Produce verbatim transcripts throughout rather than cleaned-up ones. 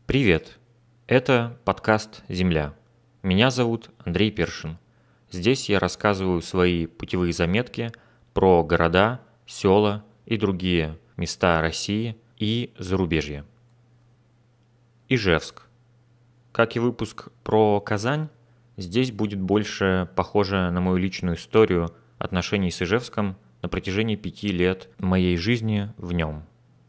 Привет! Это подкаст «Земля». Меня зовут Андрей Першин. Здесь я рассказываю свои путевые заметки про города, села и другие места России и зарубежья. Ижевск. Как и выпуск про Казань, здесь будет больше похоже на мою личную историю отношений с Ижевском на протяжении пяти лет моей жизни в нем.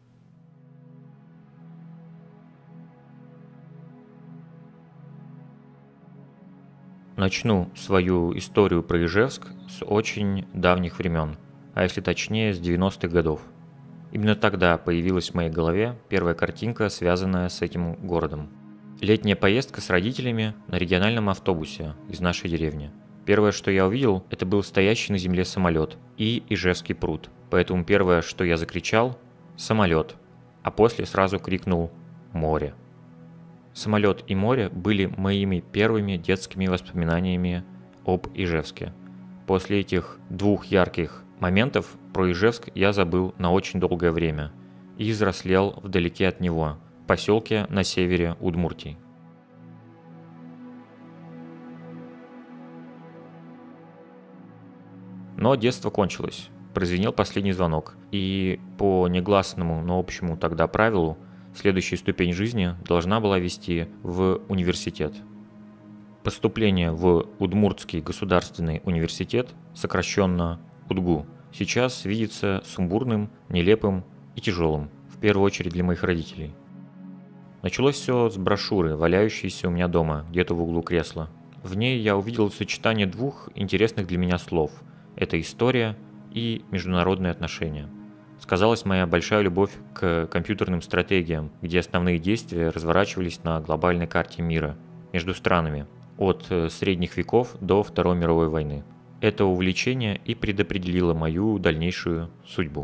Начну свою историю про Ижевск с очень давних времен, а если точнее с девяностых годов. Именно тогда появилась в моей голове первая картинка, связанная с этим городом. Летняя поездка с родителями на региональном автобусе из нашей деревни. Первое, что я увидел, это был стоящий на земле самолет и Ижевский пруд. Поэтому первое, что я закричал – самолет, а после сразу крикнул «море». Самолет и море были моими первыми детскими воспоминаниями об Ижевске. После этих двух ярких моментов про Ижевск я забыл на очень долгое время и взрослел вдалеке от него, в поселке на севере Удмуртии. Но детство кончилось. Прозвенел последний звонок, и по негласному, но общему тогда правилу следующая ступень жизни должна была вести в университет. Поступление в Удмуртский государственный университет, сокращенно УДГУ, сейчас видится сумбурным, нелепым и тяжелым, в первую очередь для моих родителей. Началось все с брошюры, валяющейся у меня дома, где-то в углу кресла. В ней я увидел сочетание двух интересных для меня слов – это история и международные отношения. Сказалась моя большая любовь к компьютерным стратегиям, где основные действия разворачивались на глобальной карте мира, между странами, от средних веков до Второй мировой войны. Это увлечение и предопределило мою дальнейшую судьбу.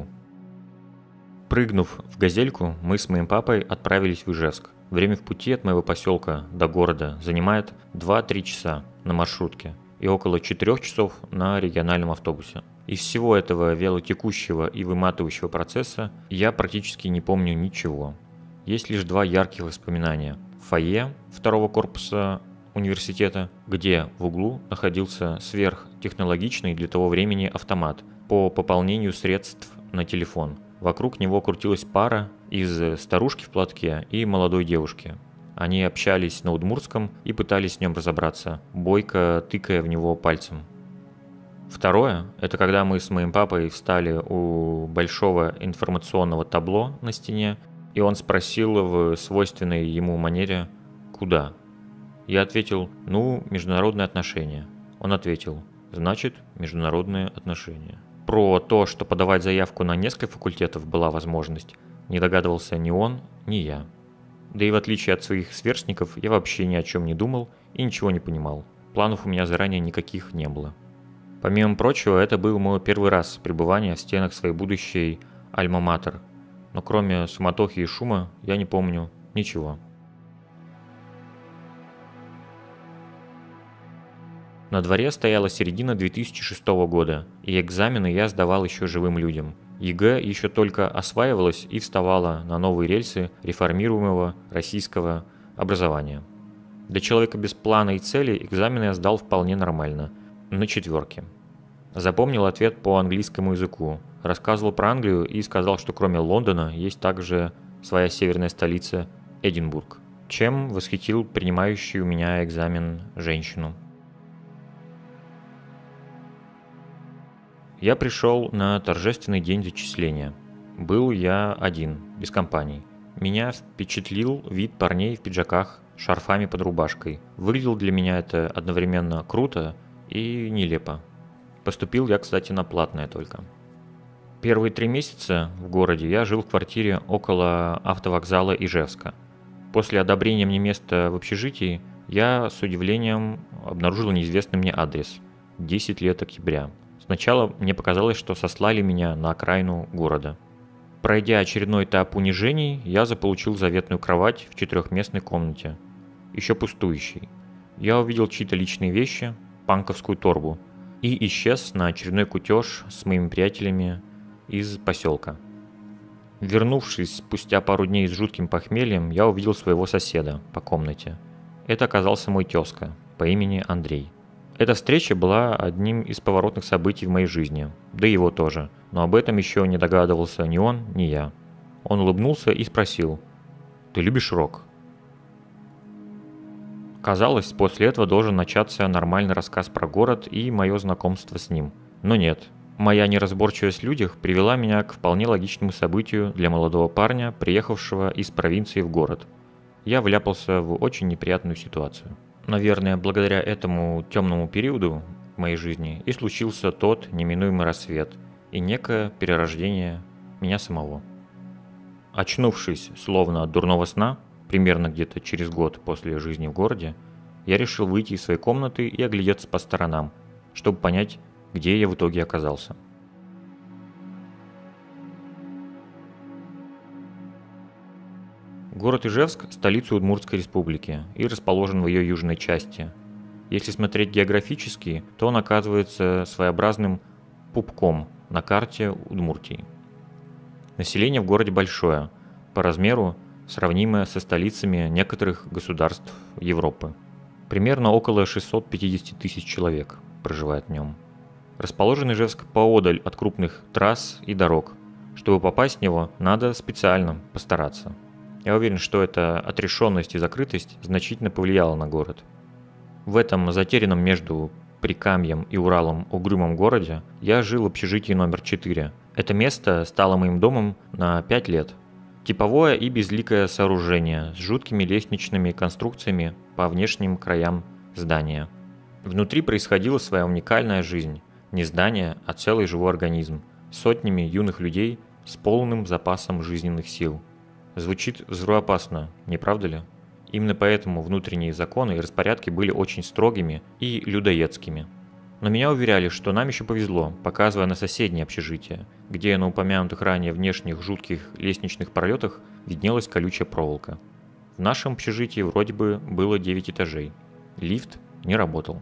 Прыгнув в газельку, мы с моим папой отправились в Ижевск. Время в пути от моего поселка до города занимает два-три часа на маршрутке и около четырех часов на региональном автобусе. Из всего этого вялотекущего и выматывающего процесса я практически не помню ничего. Есть лишь два ярких воспоминания. Фойе второго корпуса университета, где в углу находился сверхтехнологичный для того времени автомат по пополнению средств на телефон. Вокруг него крутилась пара из старушки в платке и молодой девушки. Они общались на удмуртском и пытались в нем разобраться, бойко тыкая в него пальцем. Второе – это когда мы с моим папой встали у большого информационного табло на стене, и он спросил в свойственной ему манере «Куда?». Я ответил «Ну, международные отношения». Он ответил «Значит, международные отношения». Про то, что подавать заявку на несколько факультетов была возможность, не догадывался ни он, ни я. Да и в отличие от своих сверстников, я вообще ни о чем не думал и ничего не понимал. Планов у меня заранее никаких не было. Помимо прочего, это был мой первый раз пребывания в стенах своей будущей альма-матер, но кроме суматохи и шума я не помню ничего. На дворе стояла середина две тысячи шестого года, и экзамены я сдавал еще живым людям. ЕГЭ еще только осваивалась и вставала на новые рельсы реформируемого российского образования. Для человека без плана и цели экзамены я сдал вполне нормально, на четверке. Запомнил ответ по английскому языку, рассказывал про Англию и сказал, что кроме Лондона есть также своя северная столица Эдинбург, чем восхитил принимающую у меня экзамен женщину. Я пришел на торжественный день зачисления. Был я один, без компаний. Меня впечатлил вид парней в пиджаках, шарфами под рубашкой. Выглядело для меня это одновременно круто и нелепо. Поступил я, кстати, на платное только. Первые три месяца в городе я жил в квартире около автовокзала Ижевска. После одобрения мне места в общежитии я с удивлением обнаружил неизвестный мне адрес. десять лет октября. Сначала мне показалось, что сослали меня на окраину города. Пройдя очередной этап унижений, я заполучил заветную кровать в четырехместной комнате, еще пустующей. Я увидел чьи-то личные вещи, панковскую торбу, и исчез на очередной кутеж с моими приятелями из поселка. Вернувшись спустя пару дней с жутким похмельем, я увидел своего соседа по комнате. Это оказался мой тезка по имени Андрей. Эта встреча была одним из поворотных событий в моей жизни, да и его тоже, но об этом еще не догадывался ни он, ни я. Он улыбнулся и спросил: «Ты любишь рок?» Казалось, после этого должен начаться нормальный рассказ про город и мое знакомство с ним. Но нет. Моя неразборчивость в людях привела меня к вполне логичному событию для молодого парня, приехавшего из провинции в город. Я вляпался в очень неприятную ситуацию. Наверное, благодаря этому темному периоду в моей жизни и случился тот неминуемый рассвет и некое перерождение меня самого. Очнувшись словно от дурного сна, примерно где-то через год после жизни в городе, я решил выйти из своей комнаты и оглядеться по сторонам, чтобы понять, где я в итоге оказался. Город Ижевск – столица Удмуртской республики и расположен в ее южной части. Если смотреть географически, то он оказывается своеобразным пупком на карте Удмуртии. Население в городе большое, по размеру сравнимое со столицами некоторых государств Европы. Примерно около шестьсот пятьдесят тысяч человек проживает в нем. Расположен Ижевск поодаль от крупных трасс и дорог. Чтобы попасть в него, надо специально постараться. Я уверен, что эта отрешенность и закрытость значительно повлияла на город. В этом затерянном между Прикамьем и Уралом угрюмом городе я жил в общежитии номер четыре. Это место стало моим домом на пять лет. Типовое и безликое сооружение с жуткими лестничными конструкциями по внешним краям здания. Внутри происходила своя уникальная жизнь. Не здание, а целый живой организм, с сотнями юных людей с полным запасом жизненных сил. Звучит взрывоопасно, не правда ли? Именно поэтому внутренние законы и распорядки были очень строгими и людоедскими. Но меня уверяли, что нам еще повезло, показывая на соседнее общежитие, где на упомянутых ранее внешних жутких лестничных пролетах виднелась колючая проволока. В нашем общежитии вроде бы было девять этажей. Лифт не работал.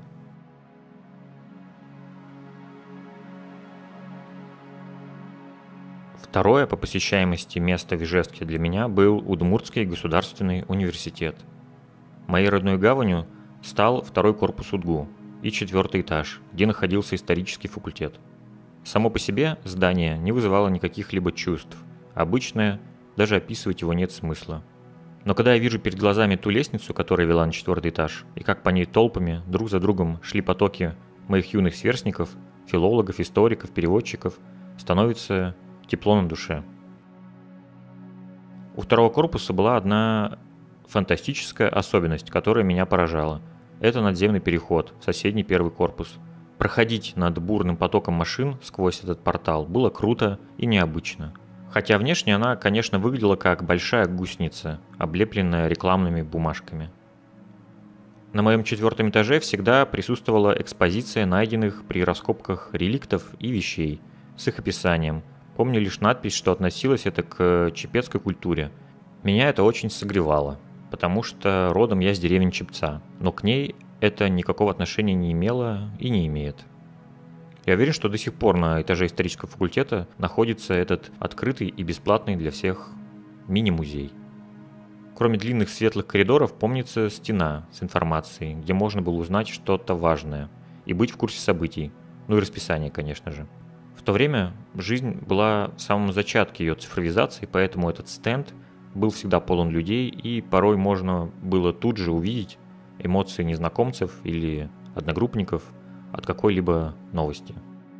Второе по посещаемости место в Ижевске для меня был Удмуртский государственный университет. Моей родной гаванью стал второй корпус УДГУ и четвертый этаж, где находился исторический факультет. Само по себе здание не вызывало никаких либо чувств. Обычное, даже описывать его нет смысла. Но когда я вижу перед глазами ту лестницу, которая вела на четвертый этаж, и как по ней толпами друг за другом шли потоки моих юных сверстников, филологов, историков, переводчиков, становится тепло на душе. У второго корпуса была одна фантастическая особенность, которая меня поражала. Это надземный переход в соседний первый корпус. Проходить над бурным потоком машин сквозь этот портал было круто и необычно. Хотя внешне она, конечно, выглядела как большая гусеница, облепленная рекламными бумажками. На моем четвертом этаже всегда присутствовала экспозиция найденных при раскопках реликтов и вещей с их описанием. Помню лишь надпись, что относилось это к чепецкой культуре. Меня это очень согревало, потому что родом я с деревни Чепца, но к ней это никакого отношения не имело и не имеет. Я уверен, что до сих пор на этаже исторического факультета находится этот открытый и бесплатный для всех мини-музей. Кроме длинных светлых коридоров, помнится стена с информацией, где можно было узнать что-то важное и быть в курсе событий, ну и расписание, конечно же. В то время жизнь была в самом зачатке ее цифровизации, поэтому этот стенд был всегда полон людей, и порой можно было тут же увидеть эмоции незнакомцев или одногруппников от какой-либо новости.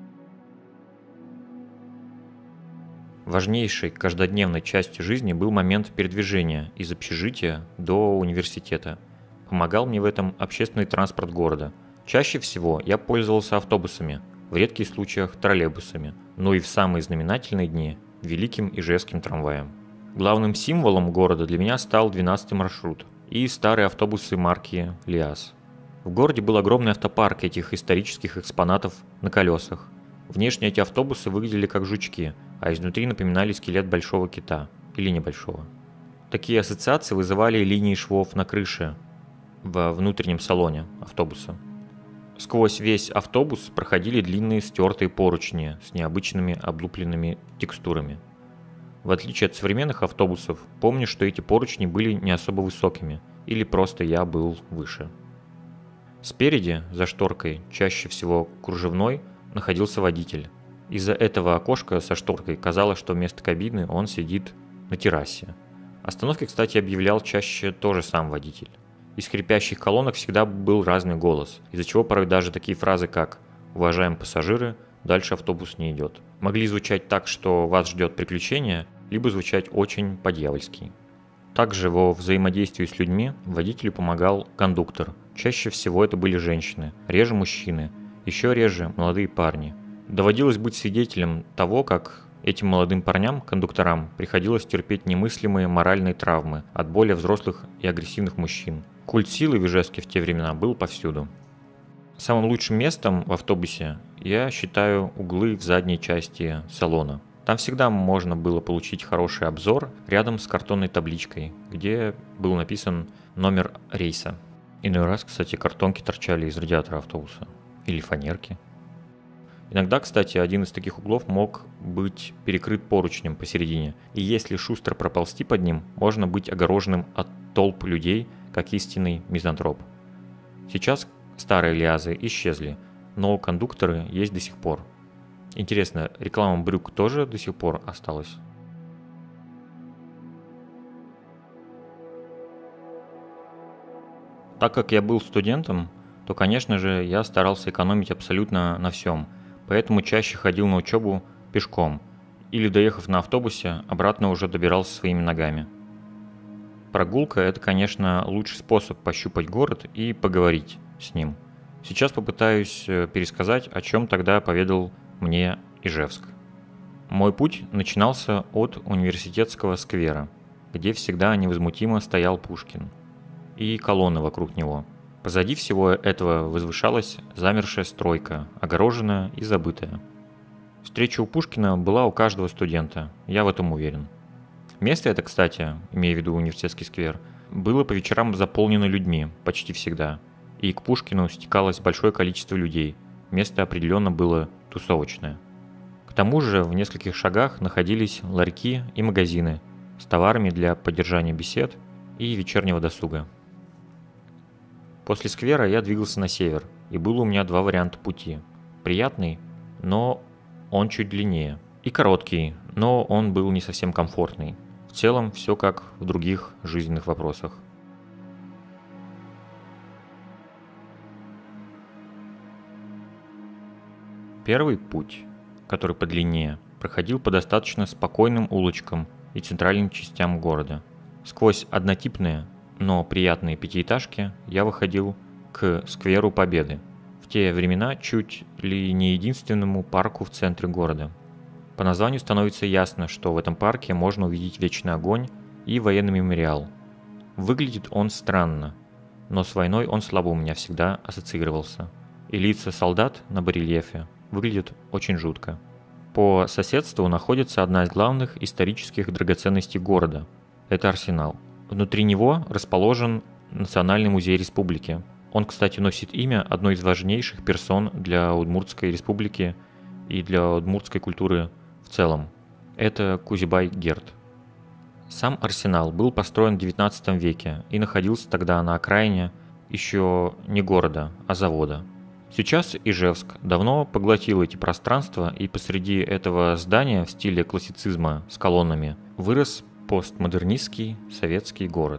Важнейшей каждодневной частью жизни был момент передвижения из общежития до университета. Помогал мне в этом общественный транспорт города. Чаще всего я пользовался автобусами, в редких случаях троллейбусами, но и в самые знаменательные дни – великим ижевским трамваем. Главным символом города для меня стал двенадцатый маршрут и старые автобусы марки «Лиаз». В городе был огромный автопарк этих исторических экспонатов на колесах. Внешне эти автобусы выглядели как жучки, а изнутри напоминали скелет большого кита или небольшого. Такие ассоциации вызывали линии швов на крыше во внутреннем салоне автобуса. Сквозь весь автобус проходили длинные стертые поручни с необычными облупленными текстурами. В отличие от современных автобусов, помню, что эти поручни были не особо высокими, или просто я был выше. Спереди, за шторкой, чаще всего кружевной, находился водитель. Из-за этого окошка со шторкой казалось, что вместо кабины он сидит на террасе. Остановки, кстати, объявлял чаще тоже сам водитель. Из скрипящих колонок всегда был разный голос, из-за чего порой даже такие фразы, как «Уважаемые пассажиры, дальше автобус не идет», могли звучать так, что вас ждет приключение, либо звучать очень по-дьявольски. Также во взаимодействии с людьми водителю помогал кондуктор. Чаще всего это были женщины, реже мужчины, еще реже молодые парни. Доводилось быть свидетелем того, как этим молодым парням, кондукторам, приходилось терпеть немыслимые моральные травмы от более взрослых и агрессивных мужчин. Культ силы в Ижевске в те времена был повсюду. Самым лучшим местом в автобусе я считаю углы в задней части салона. Там всегда можно было получить хороший обзор рядом с картонной табличкой, где был написан номер рейса. Иной раз, кстати, картонки торчали из радиатора автобуса. Или фанерки. Иногда, кстати, один из таких углов мог быть перекрыт поручнем посередине, и если шустро проползти под ним, можно быть огороженным от толп людей, как истинный мизантроп. Сейчас старые лиазы исчезли, но кондукторы есть до сих пор. Интересно, реклама брюк тоже до сих пор осталась? Так как я был студентом, то, конечно же, я старался экономить абсолютно на всем, поэтому чаще ходил на учебу пешком, или, доехав на автобусе, обратно уже добирался своими ногами. Прогулка – это, конечно, лучший способ пощупать город и поговорить с ним. Сейчас попытаюсь пересказать, о чем тогда поведал мне Ижевск. Мой путь начинался от Университетского сквера, где всегда невозмутимо стоял Пушкин, и колонны вокруг него. Позади всего этого возвышалась замершая стройка, огороженная и забытая. Встреча у Пушкина была у каждого студента, я в этом уверен. Место это, кстати, имея в виду Университетский сквер, было по вечерам заполнено людьми, почти всегда, и к Пушкину стекалось большое количество людей, место определенно было тусовочное. К тому же в нескольких шагах находились ларьки и магазины с товарами для поддержания бесед и вечернего досуга. После сквера я двигался на север, и было у меня два варианта пути. Приятный, но он чуть длиннее. И короткий, но он был не совсем комфортный. В целом, все как в других жизненных вопросах. Первый путь, который подлиннее, проходил по достаточно спокойным улочкам и центральным частям города. Сквозь однотипные, но приятные пятиэтажки я выходил к скверу Победы, в те времена чуть ли не единственному парку в центре города. По названию становится ясно, что в этом парке можно увидеть Вечный огонь и военный мемориал. Выглядит он странно, но с войной он слабо у меня всегда ассоциировался, и лица солдат на барельефе выглядят очень жутко. По соседству находится одна из главных исторических драгоценностей города – это Арсенал. Внутри него расположен Национальный музей республики. Он, кстати, носит имя одной из важнейших персон для Удмуртской республики и для удмуртской культуры в целом. Это Кузибай-Герд. Сам Арсенал был построен в девятнадцатом веке и находился тогда на окраине еще не города, а завода. Сейчас Ижевск давно поглотил эти пространства, и посреди этого здания в стиле классицизма с колоннами вырос постмодернистский советский город.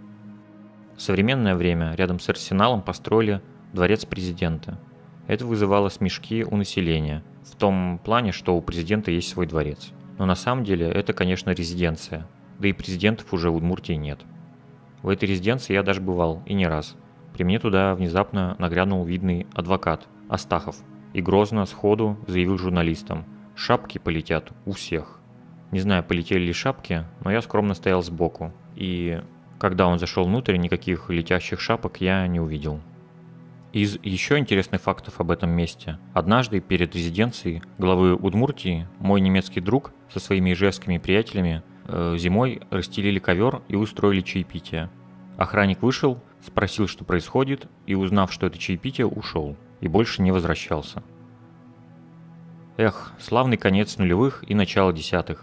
В современное время рядом с Арсеналом построили дворец президента. Это вызывало смешки у населения, в том плане, что у президента есть свой дворец. Но на самом деле это, конечно, резиденция, да и президентов уже в Удмуртии нет. В этой резиденции я даже бывал, и не раз. При мне туда внезапно нагрянул видный адвокат Астахов и грозно сходу заявил журналистам: «Шапки полетят у всех». Не знаю, полетели ли шапки, но я скромно стоял сбоку, и когда он зашел внутрь, никаких летящих шапок я не увидел. Из еще интересных фактов об этом месте. Однажды перед резиденцией главы Удмуртии мой немецкий друг со своими ижевскими приятелями э, зимой расстелили ковер и устроили чаепитие. Охранник вышел, спросил, что происходит, и, узнав, что это чаепитие, ушел и больше не возвращался. Эх, славный конец нулевых и начало десятых.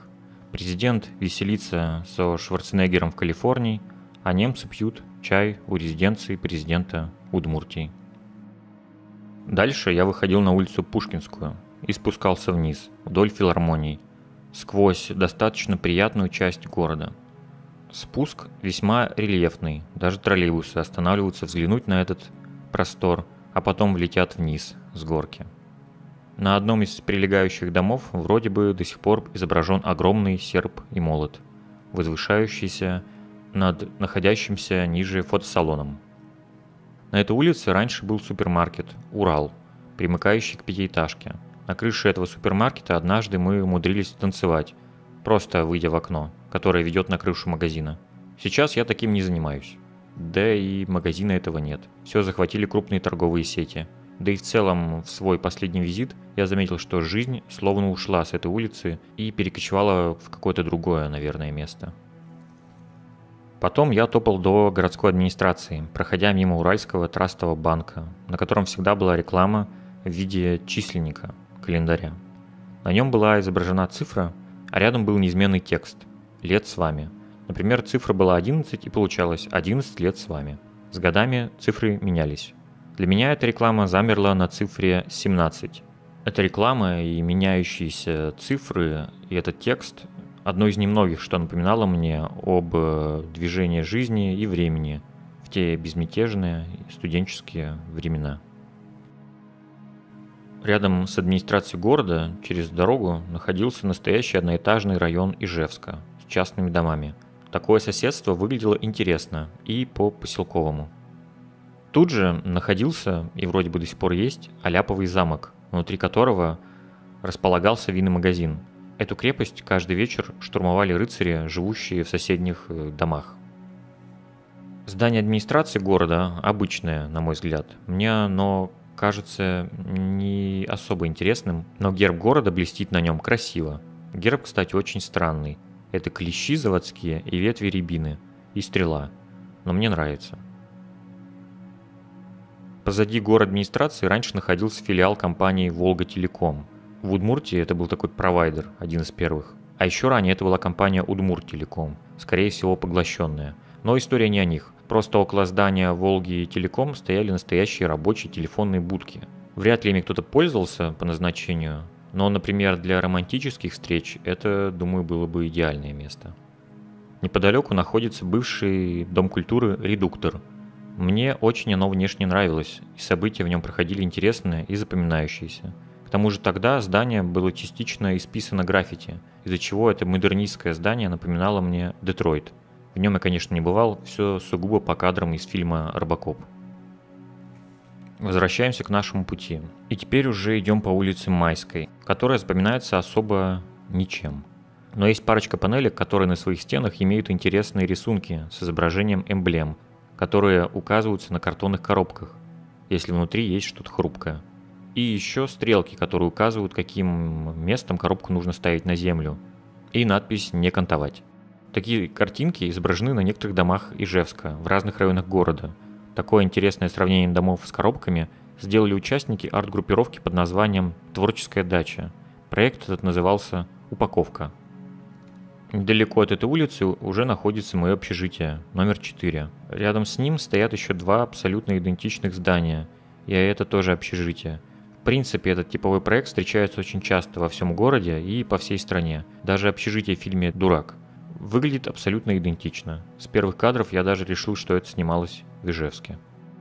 Президент веселится со Шварценеггером в Калифорнии, а немцы пьют чай у резиденции президента Удмуртии. Дальше я выходил на улицу Пушкинскую и спускался вниз, вдоль филармоний, сквозь достаточно приятную часть города. Спуск весьма рельефный, даже троллейбусы останавливаются взглянуть на этот простор, а потом влетят вниз с горки. На одном из прилегающих домов вроде бы до сих пор изображен огромный серп и молот, возвышающийся над находящимся ниже фотосалоном. На этой улице раньше был супермаркет «Урал», примыкающий к пятиэтажке. На крыше этого супермаркета однажды мы умудрились танцевать, просто выйдя в окно, которое ведет на крышу магазина. Сейчас я таким не занимаюсь. Да и магазина этого нет. Все захватили крупные торговые сети. Да и в целом, в свой последний визит я заметил, что жизнь словно ушла с этой улицы и перекочевала в какое-то другое, наверное, место. Потом я топал до городской администрации, проходя мимо Уральского трастового банка, на котором всегда была реклама в виде численника, календаря. На нем была изображена цифра, а рядом был неизменный текст «Лет с вами». Например, цифра была одиннадцать и получалось «одиннадцать лет с вами». С годами цифры менялись. Для меня эта реклама замерла на цифре семнадцать. Эта реклама и меняющиеся цифры, и этот текст – одно из немногих, что напоминало мне об движении жизни и времени в те безмятежные студенческие времена. Рядом с администрацией города, через дорогу, находился настоящий одноэтажный район Ижевска с частными домами. Такое соседство выглядело интересно и по-поселковому. Тут же находился, и вроде бы до сих пор есть, Аляповый замок, внутри которого располагался винный магазин. Эту крепость каждый вечер штурмовали рыцари, живущие в соседних домах. Здание администрации города обычное, на мой взгляд. Мне оно кажется не особо интересным, но герб города блестит на нем красиво. Герб, кстати, очень странный. Это клещи заводские и ветви рябины, и стрела. Но мне нравится. Позади город администрации раньше находился филиал компании «Волга-Телеком». В Удмуртии это был такой провайдер, один из первых. А еще ранее это была компания «Удмурт-Телеком», скорее всего поглощенная. Но история не о них. Просто около здания «Волги-Телеком» стояли настоящие рабочие телефонные будки. Вряд ли ими кто-то пользовался по назначению, но, например, для романтических встреч это, думаю, было бы идеальное место. Неподалеку находится бывший дом культуры «Редуктор». Мне очень оно внешне нравилось, и события в нем проходили интересные и запоминающиеся. К тому же тогда здание было частично исписано граффити, из-за чего это модернистское здание напоминало мне Детройт. В нем я, конечно, не бывал, все сугубо по кадрам из фильма «Робокоп». Возвращаемся к нашему пути. И теперь уже идем по улице Майской, которая запоминается особо ничем. Но есть парочка панелек, которые на своих стенах имеют интересные рисунки с изображением эмблем, которые указываются на картонных коробках, если внутри есть что-то хрупкое. И еще стрелки, которые указывают, каким местом коробку нужно ставить на землю. И надпись «Не кантовать». Такие картинки изображены на некоторых домах Ижевска, в разных районах города. Такое интересное сравнение домов с коробками сделали участники арт-группировки под названием «Творческая дача». Проект этот назывался «Упаковка». Недалеко от этой улицы уже находится мое общежитие, номер четыре. Рядом с ним стоят еще два абсолютно идентичных здания, и это тоже общежитие. В принципе, этот типовой проект встречается очень часто во всем городе и по всей стране. Даже общежитие в фильме «Дурак» выглядит абсолютно идентично. С первых кадров я даже решил, что это снималось в Ижевске.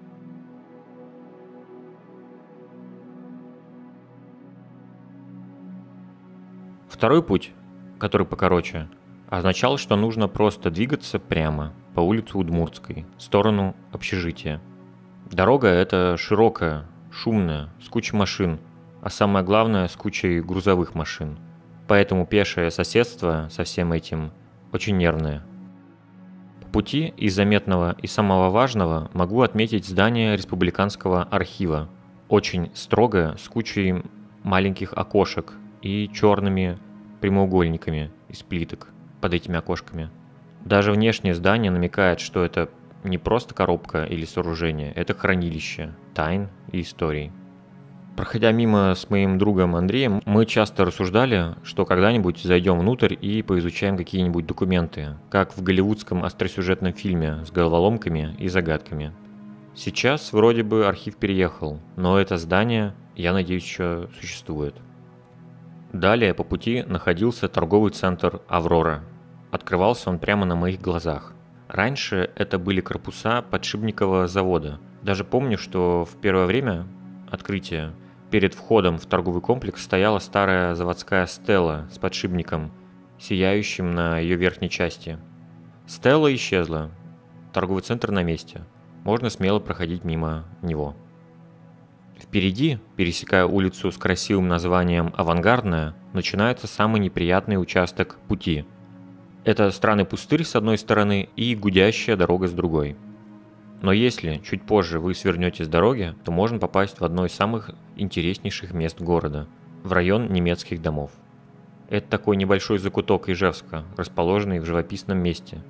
Второй путь, который покороче, означал, что нужно просто двигаться прямо по улице Удмуртской, в сторону общежития. Дорога эта широкая, шумная, с кучей машин, а самое главное, с кучей грузовых машин. Поэтому пешее соседство со всем этим очень нервное. По пути из заметного и самого важного могу отметить здание Республиканского архива. Очень строгое, с кучей маленьких окошек и черными прямоугольниками из плиток под этими окошками. Даже внешнее здание намекает, что это не просто коробка или сооружение, это хранилище тайн и историй. Проходя мимо с моим другом Андреем, мы часто рассуждали, что когда-нибудь зайдем внутрь и поизучаем какие-нибудь документы, как в голливудском остросюжетном фильме с головоломками и загадками. Сейчас вроде бы архив переехал, но это здание, я надеюсь, еще существует. Далее по пути находился торговый центр «Аврора». Открывался он прямо на моих глазах. Раньше это были корпуса подшипникового завода. Даже помню, что в первое время открытия перед входом в торговый комплекс стояла старая заводская стела с подшипником, сияющим на ее верхней части. Стела исчезла. Торговый центр на месте. Можно смело проходить мимо него. Впереди, пересекая улицу с красивым названием «Авангардная», начинается самый неприятный участок пути. Это странный пустырь с одной стороны и гудящая дорога с другой. Но если чуть позже вы свернете с дороги, то можно попасть в одно из самых интереснейших мест города – в район немецких домов. Это такой небольшой закуток Ижевска, расположенный в живописном месте.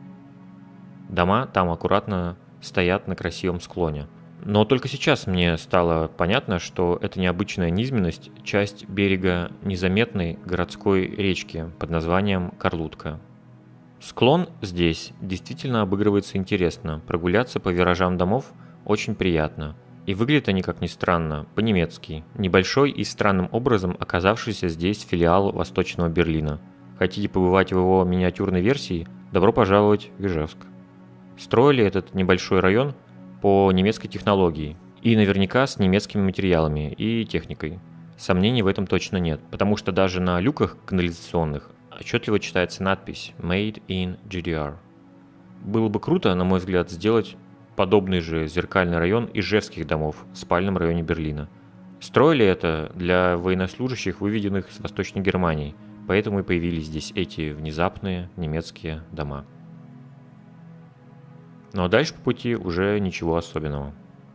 Дома там аккуратно стоят на красивом склоне. Но только сейчас мне стало понятно, что это необычная низменность – часть берега незаметной городской речки под названием Карлутка. Склон здесь действительно обыгрывается интересно, прогуляться по виражам домов очень приятно. И выглядят они, как ни странно, по-немецки. Небольшой и странным образом оказавшийся здесь филиал Восточного Берлина. Хотите побывать в его миниатюрной версии? Добро пожаловать в Ижевск. Строили этот небольшой район по немецкой технологии и наверняка с немецкими материалами и техникой. Сомнений в этом точно нет, потому что даже на люках канализационных отчетливо читается надпись «Made in джи ди ар». Было бы круто, на мой взгляд, сделать подобный же зеркальный район ижевских домов в спальном районе Берлина. Строили это для военнослужащих, выведенных с Восточной Германии, поэтому и появились здесь эти внезапные немецкие дома. Ну а дальше по пути уже ничего особенного.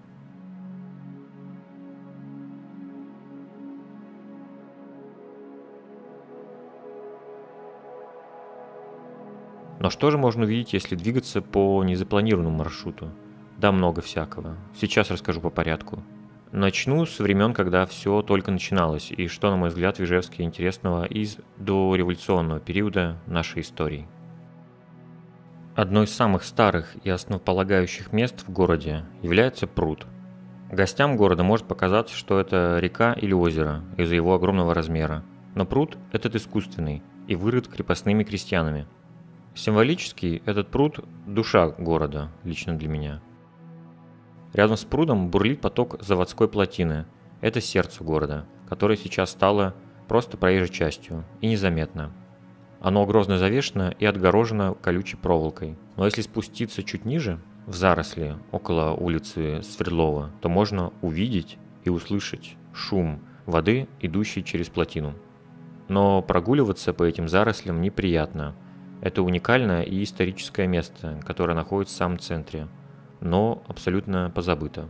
Но что же можно увидеть, если двигаться по незапланированному маршруту? Да, много всякого. Сейчас расскажу по порядку. Начну с времен, когда все только начиналось, и что, на мой взгляд, в Ижевске интересного из дореволюционного периода нашей истории. Одно из самых старых и основополагающих мест в городе является пруд. Гостям города может показаться, что это река или озеро из-за его огромного размера, но пруд этот искусственный и вырыт крепостными крестьянами. Символически этот пруд – душа города, лично для меня. Рядом с прудом бурлит поток заводской плотины. Это сердце города, которое сейчас стало просто проезжей частью и незаметно. Оно грозно завешено и отгорожено колючей проволокой. Но если спуститься чуть ниже, в заросли, около улицы Свердлова, то можно увидеть и услышать шум воды, идущей через плотину. Но прогуливаться по этим зарослям неприятно. Это уникальное и историческое место, которое находится в самом центре, но абсолютно позабыто.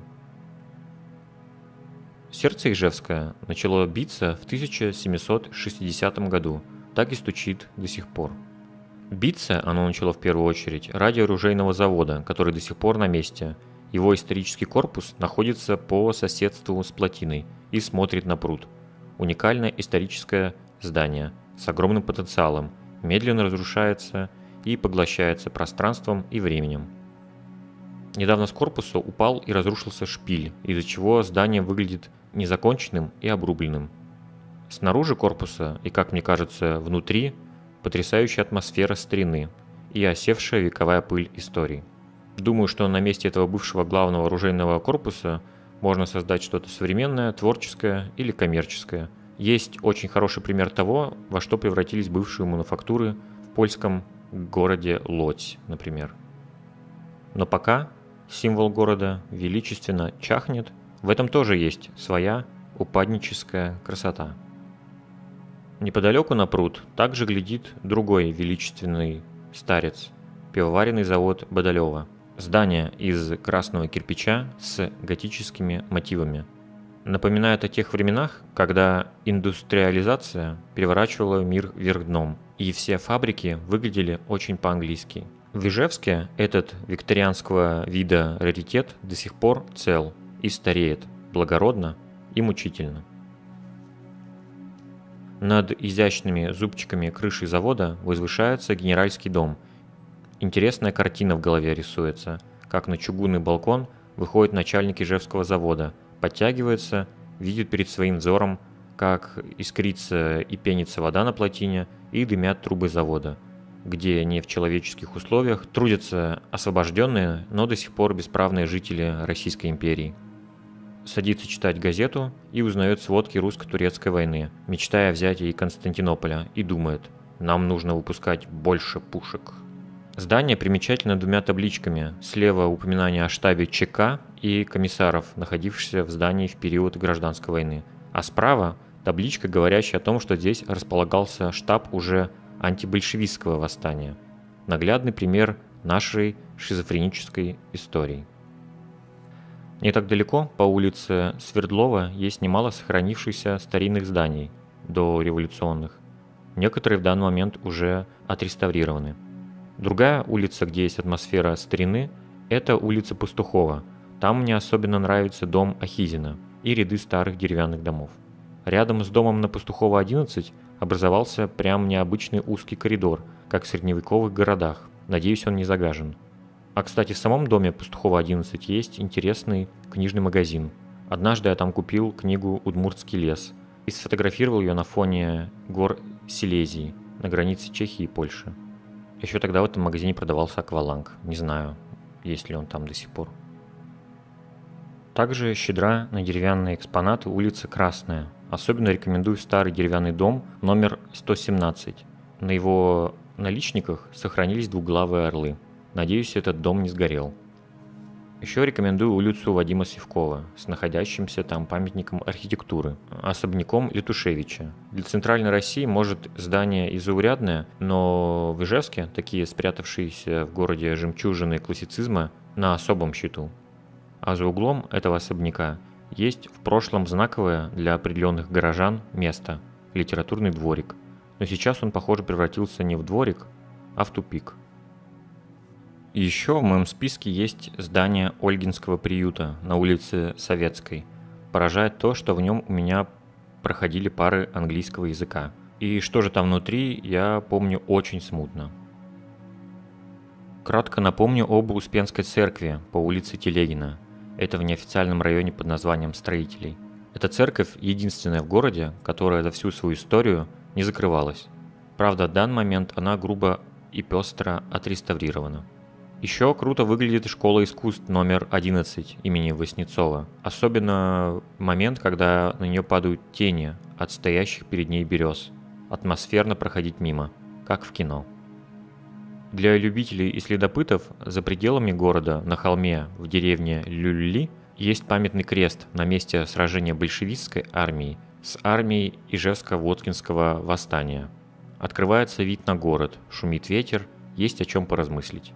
Сердце Ижевска начало биться в тысяча семьсот шестидесятом году, так и стучит до сих пор. Биться оно начало в первую очередь ради оружейного завода, который до сих пор на месте. Его исторический корпус находится по соседству с плотиной и смотрит на пруд. Уникальное историческое здание с огромным потенциалом, медленно разрушается и поглощается пространством и временем. Недавно с корпуса упал и разрушился шпиль, из-за чего здание выглядит незаконченным и обрубленным. Снаружи корпуса и, как мне кажется, внутри, потрясающая атмосфера старины и осевшая вековая пыль истории. Думаю, что на месте этого бывшего главного оружейного корпуса можно создать что-то современное, творческое или коммерческое. Есть очень хороший пример того, во что превратились бывшие мануфактуры в польском городе Лодзь, например. Но пока символ города величественно чахнет, в этом тоже есть своя упадническая красота. Неподалеку на пруд также глядит другой величественный старец – пивоваренный завод Бодолева. Здание из красного кирпича с готическими мотивами. Напоминает о тех временах, когда индустриализация переворачивала мир вверх дном, и все фабрики выглядели очень по-английски. В Ижевске этот викторианского вида раритет до сих пор цел и стареет благородно и мучительно. Над изящными зубчиками крыши завода возвышается генеральский дом. Интересная картина в голове рисуется, как на чугунный балкон выходит начальник Ижевского завода, подтягивается, видит перед своим взором, как искрится и пенится вода на плотине и дымят трубы завода, где не в человеческих условиях трудятся освобожденные, но до сих пор бесправные жители Российской империи. Садится читать газету и узнает сводки русско-турецкой войны, мечтая о взятии Константинополя, и думает: нам нужно выпускать больше пушек. Здание примечательно двумя табличками. Слева упоминание о штабе ЧК и комиссаров, находившихся в здании в период гражданской войны, а справа табличка, говорящая о том, что здесь располагался штаб уже антибольшевистского восстания. Наглядный пример нашей шизофренической истории. Не так далеко, по улице Свердлова, есть немало сохранившихся старинных зданий, дореволюционных. Некоторые в данный момент уже отреставрированы. Другая улица, где есть атмосфера старины, это улица Пастухова. Там мне особенно нравится дом Ахизина и ряды старых деревянных домов. Рядом с домом на Пастухова одиннадцать образовался прям необычный узкий коридор, как в средневековых городах. Надеюсь, он не загажен. А, кстати, в самом доме Пастухова одиннадцать есть интересный книжный магазин. Однажды я там купил книгу «Удмуртский лес» и сфотографировал ее на фоне гор Силезии, на границе Чехии и Польши. Еще тогда в этом магазине продавался акваланг. Не знаю, есть ли он там до сих пор. Также щедра на деревянные экспонаты улица Красная. Особенно рекомендую старый деревянный дом номер сто семнадцать. На его наличниках сохранились двуглавые орлы. Надеюсь, этот дом не сгорел. Еще рекомендую улицу Вадима Сивкова с находящимся там памятником архитектуры, особняком Летушевича. Для Центральной России, может, здание и заурядное, но в Ижевске такие спрятавшиеся в городе жемчужины классицизма на особом счету. А за углом этого особняка есть в прошлом знаковое для определенных горожан место – литературный дворик. Но сейчас он, похоже, превратился не в дворик, а в тупик. И еще в моем списке есть здание Ольгинского приюта на улице Советской. Поражает то, что в нем у меня проходили пары английского языка. И что же там внутри, я помню очень смутно. Кратко напомню об Успенской церкви по улице Телегина. Это в неофициальном районе под названием Строителей. Эта церковь единственная в городе, которая за всю свою историю не закрывалась. Правда, в данный момент она грубо и пестро отреставрирована. Еще круто выглядит школа искусств номер одиннадцать имени Васнецова. Особенно момент, когда на нее падают тени от стоящих перед ней берез. Атмосферно проходить мимо, как в кино. Для любителей и следопытов за пределами города, на холме в деревне Люльли, есть памятный крест на месте сражения большевистской армии с армией Ижевско-Воткинского восстания. Открывается вид на город, шумит ветер, есть о чем поразмыслить.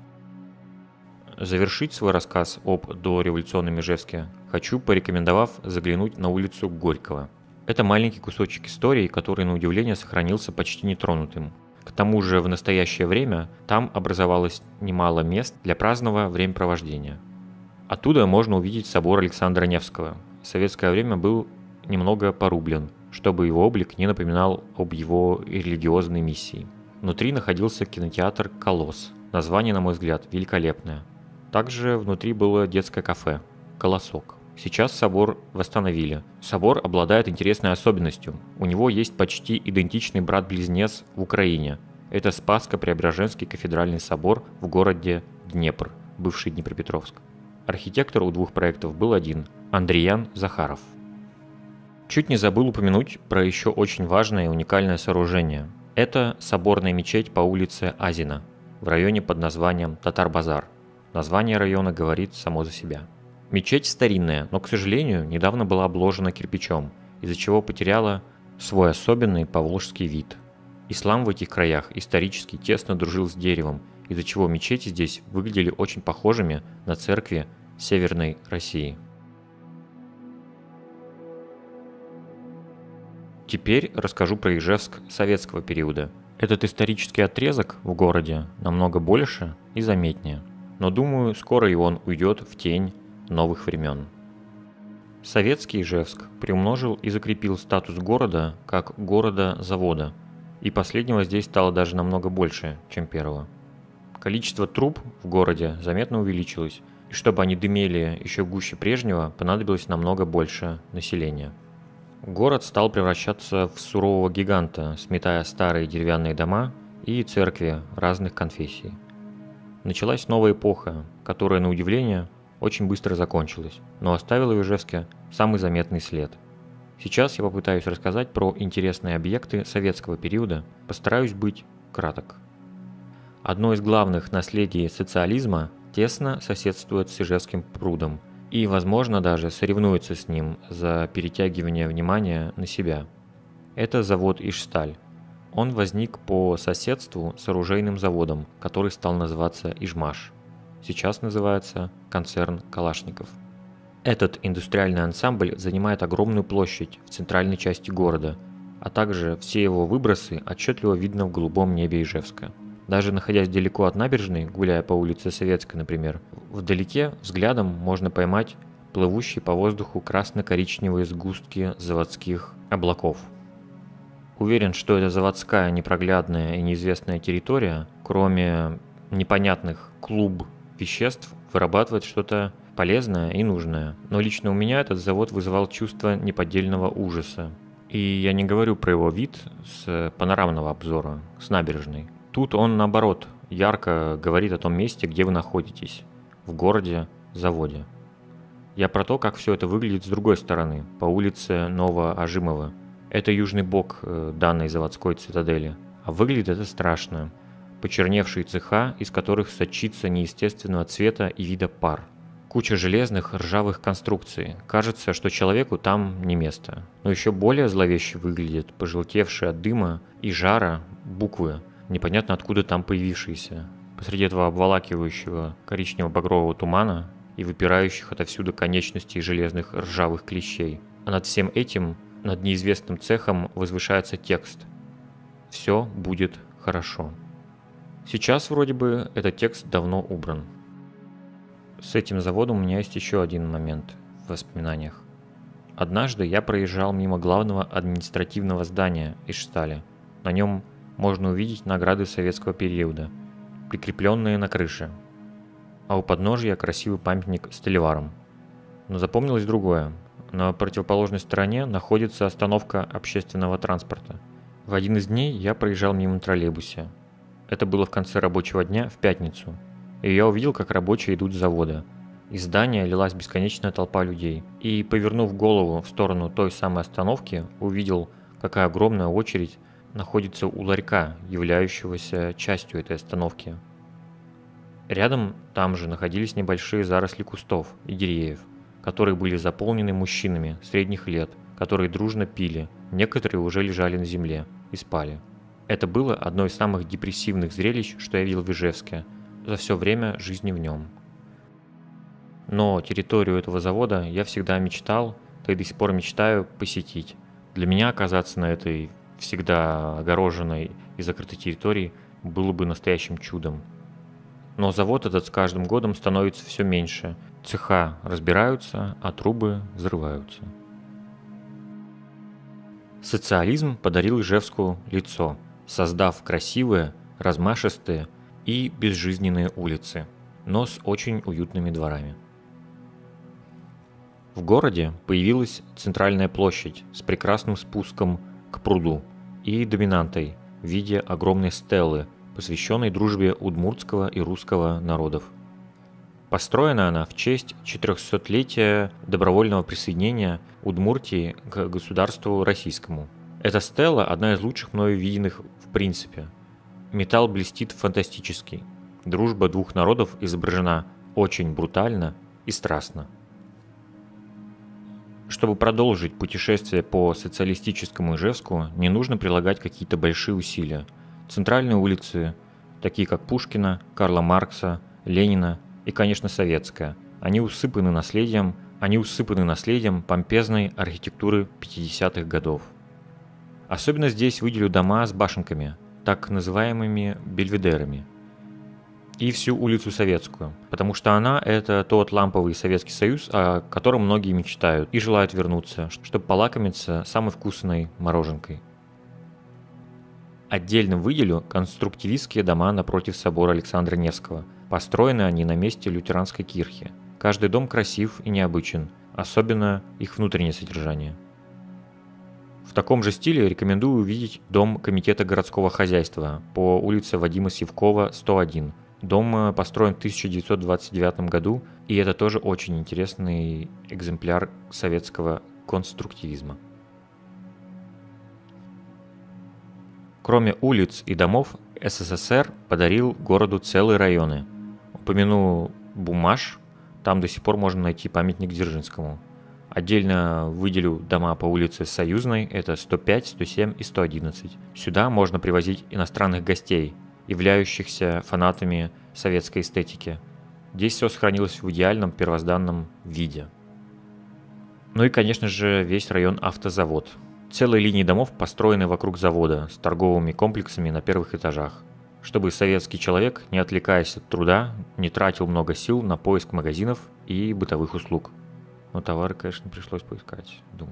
Завершить свой рассказ об дореволюционном Ижевске хочу, порекомендовав заглянуть на улицу Горького. Это маленький кусочек истории, который, на удивление, сохранился почти нетронутым. К тому же в настоящее время там образовалось немало мест для праздного времяпровождения. Оттуда можно увидеть собор Александра Невского. В советское время был немного порублен, чтобы его облик не напоминал об его религиозной миссии. Внутри находился кинотеатр «Колосс». Название, на мой взгляд, великолепное. Также внутри было детское кафе «Колосок». Сейчас собор восстановили. Собор обладает интересной особенностью. У него есть почти идентичный брат-близнец в Украине. Это Спасско-Преображенский кафедральный собор в городе Днепр, бывший Днепропетровск. Архитектор у двух проектов был один – Андриян Захаров. Чуть не забыл упомянуть про еще очень важное и уникальное сооружение. Это соборная мечеть по улице Азина в районе под названием Татар-Базар. Название района говорит само за себя. Мечеть старинная, но, к сожалению, недавно была обложена кирпичом, из-за чего потеряла свой особенный поволжский вид. Ислам в этих краях исторически тесно дружил с деревом, из-за чего мечети здесь выглядели очень похожими на церкви Северной России. Теперь расскажу про Ижевск советского периода. Этот исторический отрезок в городе намного больше и заметнее, но думаю, скоро и он уйдет в тень новых времен. Советский Ижевск приумножил и закрепил статус города как города-завода, и последнего здесь стало даже намного больше, чем первого. Количество труб в городе заметно увеличилось, и чтобы они дымели еще гуще прежнего, понадобилось намного больше населения. Город стал превращаться в сурового гиганта, сметая старые деревянные дома и церкви разных конфессий. Началась новая эпоха, которая, на удивление, очень быстро закончилась, но оставила в Ижевске самый заметный след. Сейчас я попытаюсь рассказать про интересные объекты советского периода, постараюсь быть краток. Одно из главных наследий социализма тесно соседствует с Ижевским прудом и, возможно, даже соревнуется с ним за перетягивание внимания на себя. Это завод «Ижсталь». Он возник по соседству с оружейным заводом, который стал называться «Ижмаш». Сейчас называется концерн «Калашников». Этот индустриальный ансамбль занимает огромную площадь в центральной части города, а также все его выбросы отчетливо видно в голубом небе Ижевска. Даже находясь далеко от набережной, гуляя по улице Советской, например, вдалеке взглядом можно поймать плывущие по воздуху красно-коричневые сгустки заводских облаков. Уверен, что это заводская непроглядная и неизвестная территория, кроме непонятных клуб веществ, вырабатывает что-то полезное и нужное. Но лично у меня этот завод вызывал чувство неподдельного ужаса. И я не говорю про его вид с панорамного обзора, с набережной. Тут он, наоборот, ярко говорит о том месте, где вы находитесь, в городе-заводе. Я про то, как все это выглядит с другой стороны, по улице Новоожимова. Это южный бок данной заводской цитадели. А выглядит это страшно. Почерневшие цеха, из которых сочится неестественного цвета и вида пар. Куча железных ржавых конструкций. Кажется, что человеку там не место. Но еще более зловеще выглядят пожелтевшие от дыма и жара буквы, непонятно откуда там появившиеся. Посреди этого обволакивающего коричнево-багрового тумана и выпирающих отовсюду конечностей железных ржавых клещей. А над всем этим, над неизвестным цехом, возвышается текст: «Все будет хорошо». Сейчас вроде бы этот текст давно убран. С этим заводом у меня есть еще один момент в воспоминаниях. Однажды я проезжал мимо главного административного здания Ижсталя. На нем можно увидеть награды советского периода, прикрепленные на крыше. А у подножия красивый памятник стелеварам. Но запомнилось другое. На противоположной стороне находится остановка общественного транспорта. В один из дней я проезжал мимо троллейбуса. Это было в конце рабочего дня, в пятницу. И я увидел, как рабочие идут с завода. Из здания лилась бесконечная толпа людей. И, повернув голову в сторону той самой остановки, увидел, какая огромная очередь находится у ларька, являющегося частью этой остановки. Рядом там же находились небольшие заросли кустов и деревьев, которые были заполнены мужчинами средних лет, которые дружно пили, некоторые уже лежали на земле и спали. Это было одно из самых депрессивных зрелищ, что я видел в Ижевске за все время жизни в нем. Но территорию этого завода я всегда мечтал, да и до сих пор мечтаю посетить. Для меня оказаться на этой всегда огороженной и закрытой территории было бы настоящим чудом. Но завод этот с каждым годом становится все меньше. Цеха разбираются, а трубы взрываются. Социализм подарил Ижевску лицо, создав красивые, размашистые и безжизненные улицы, но с очень уютными дворами. В городе появилась центральная площадь с прекрасным спуском к пруду и доминантой в виде огромной стелы, посвященной дружбе удмуртского и русского народов. Построена она в честь четырехсотлетия добровольного присоединения Удмуртии к государству российскому. Эта стела одна из лучших мною виденных в принципе. Металл блестит фантастически. Дружба двух народов изображена очень брутально и страстно. Чтобы продолжить путешествие по социалистическому Ижевску, не нужно прилагать какие-то большие усилия. Центральные улицы, такие как Пушкина, Карла Маркса, Ленина и, конечно, Советская, они усыпаны наследием, они усыпаны наследием помпезной архитектуры пятидесятых годов. Особенно здесь выделю дома с башенками, так называемыми бельведерами. и всю улицу Советскую, потому что она – это тот ламповый Советский Союз, о котором многие мечтают и желают вернуться, чтобы полакомиться самой вкусной мороженкой. Отдельно выделю конструктивистские дома напротив собора Александра Невского. Построены они на месте лютеранской кирхи. Каждый дом красив и необычен, особенно их внутреннее содержание. В таком же стиле рекомендую увидеть дом Комитета городского хозяйства по улице Вадима Сивкова, сто один. Дом построен в тысяча девятьсот двадцать девятом году, и это тоже очень интересный экземпляр советского конструктивизма. Кроме улиц и домов, СССР подарил городу целые районы. Упомяну Бумаш, там до сих пор можно найти памятник Дзержинскому. Отдельно выделю дома по улице Союзной, это сто пять, сто семь и сто одиннадцать. Сюда можно привозить иностранных гостей, являющихся фанатами советской эстетики. Здесь все сохранилось в идеальном первозданном виде. Ну и, конечно же, весь район Автозавод. Целые линии домов построены вокруг завода с торговыми комплексами на первых этажах, чтобы советский человек, не отвлекаясь от труда, не тратил много сил на поиск магазинов и бытовых услуг. Но товары, конечно, пришлось поискать, думаю.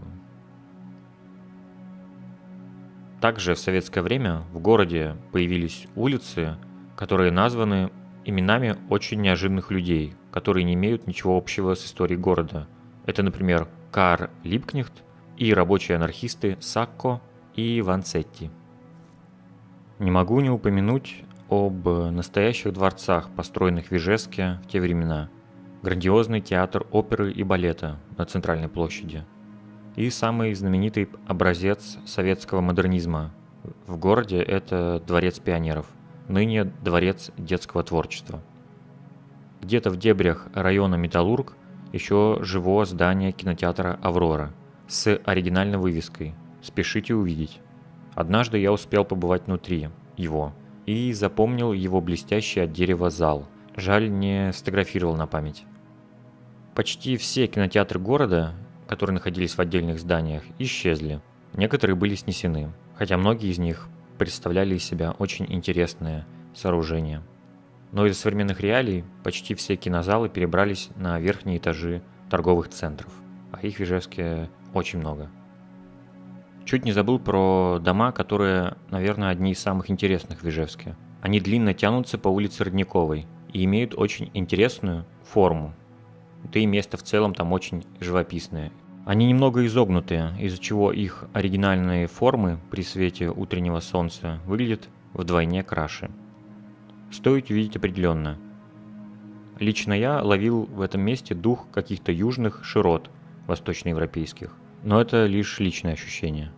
Также в советское время в городе появились улицы, которые названы именами очень неожиданных людей, которые не имеют ничего общего с историей города. Это, например, Карл Либкнехт и рабочие анархисты Сакко и Ванцетти. Не могу не упомянуть об настоящих дворцах, построенных в Ижевске в те времена. Грандиозный театр оперы и балета на Центральной площади. И самый знаменитый образец советского модернизма в городе – это Дворец пионеров, ныне Дворец детского творчества. Где-то в дебрях района Металлург еще живо здание кинотеатра «Аврора» с оригинальной вывеской «Спешите увидеть». Однажды я успел побывать внутри его и запомнил его блестящий от дерева зал. Жаль, не сфотографировал на память. Почти все кинотеатры города, которые находились в отдельных зданиях, исчезли. Некоторые были снесены, хотя многие из них представляли из себя очень интересное сооружение. Но из-за современных реалий почти все кинозалы перебрались на верхние этажи торговых центров, а их в Ижевске очень много. Чуть не забыл про дома, которые, наверное, одни из самых интересных в Ижевске. Они длинно тянутся по улице Родниковой и имеют очень интересную форму. Да и место в целом там очень живописное. Они немного изогнутые, из-за чего их оригинальные формы при свете утреннего солнца выглядят вдвойне краше. Стоит увидеть определенно. Лично я ловил в этом месте дух каких-то южных широт восточноевропейских, но это лишь личное ощущение.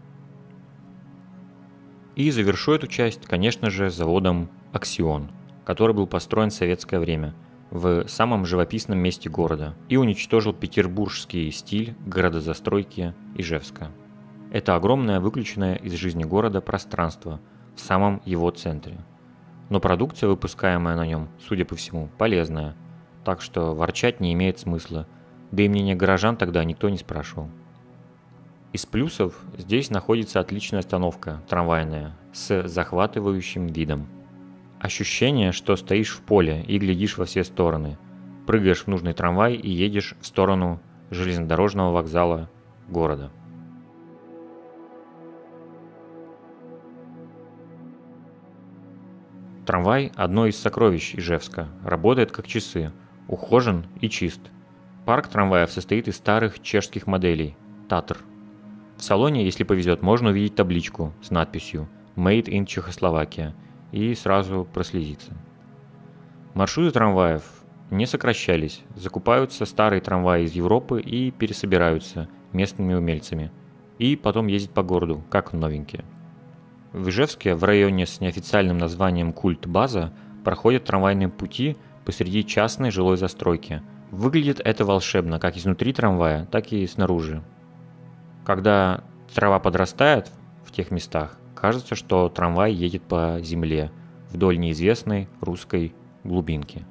И завершу эту часть, конечно же, заводом «Аксион», который был построен в советское время в самом живописном месте города и уничтожил петербургский стиль городозастройки Ижевска. Это огромное выключенное из жизни города пространство в самом его центре. Но продукция, выпускаемая на нем, судя по всему, полезная, так что ворчать не имеет смысла, да и мнение горожан тогда никто не спрашивал. Из плюсов здесь находится отличная остановка трамвайная с захватывающим видом. Ощущение, что стоишь в поле и глядишь во все стороны, прыгаешь в нужный трамвай и едешь в сторону железнодорожного вокзала города. Трамвай – одно из сокровищ Ижевска, работает как часы, ухожен и чист. Парк трамваев состоит из старых чешских моделей – Татр. В салоне, если повезет, можно увидеть табличку с надписью «Made in Чехословакия» и сразу прослезиться. Маршруты трамваев не сокращались, закупаются старые трамваи из Европы и пересобираются местными умельцами, и потом ездят по городу, как новенькие. В Ижевске, в районе с неофициальным названием Культ-База, проходят трамвайные пути посреди частной жилой застройки. Выглядит это волшебно, как изнутри трамвая, так и снаружи. Когда трава подрастает в тех местах, кажется, что трамвай едет по земле вдоль неизвестной русской глубинки.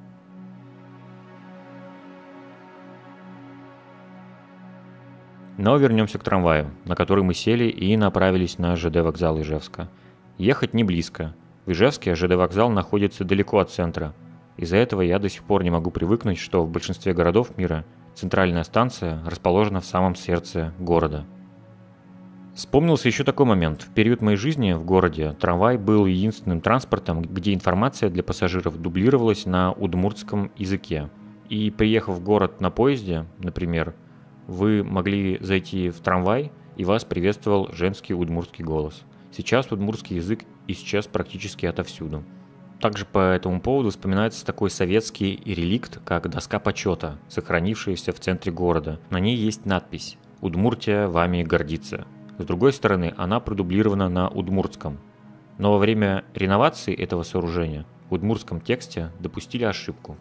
Но вернемся к трамваю, на который мы сели и направились на ЖД вокзал Ижевска. Ехать не близко. В Ижевске ЖД вокзал находится далеко от центра. Из-за этого я до сих пор не могу привыкнуть, что в большинстве городов мира центральная станция расположена в самом сердце города. Вспомнился еще такой момент. В период моей жизни в городе трамвай был единственным транспортом, где информация для пассажиров дублировалась на удмуртском языке. И приехав в город на поезде, например, вы могли зайти в трамвай, и вас приветствовал женский удмуртский голос. Сейчас удмуртский язык исчез практически отовсюду. Также по этому поводу вспоминается такой советский реликт, как доска почета, сохранившаяся в центре города. На ней есть надпись «Удмуртия вами гордится». С другой стороны, она продублирована на удмуртском. Но во время реновации этого сооружения в удмуртском тексте допустили ошибку.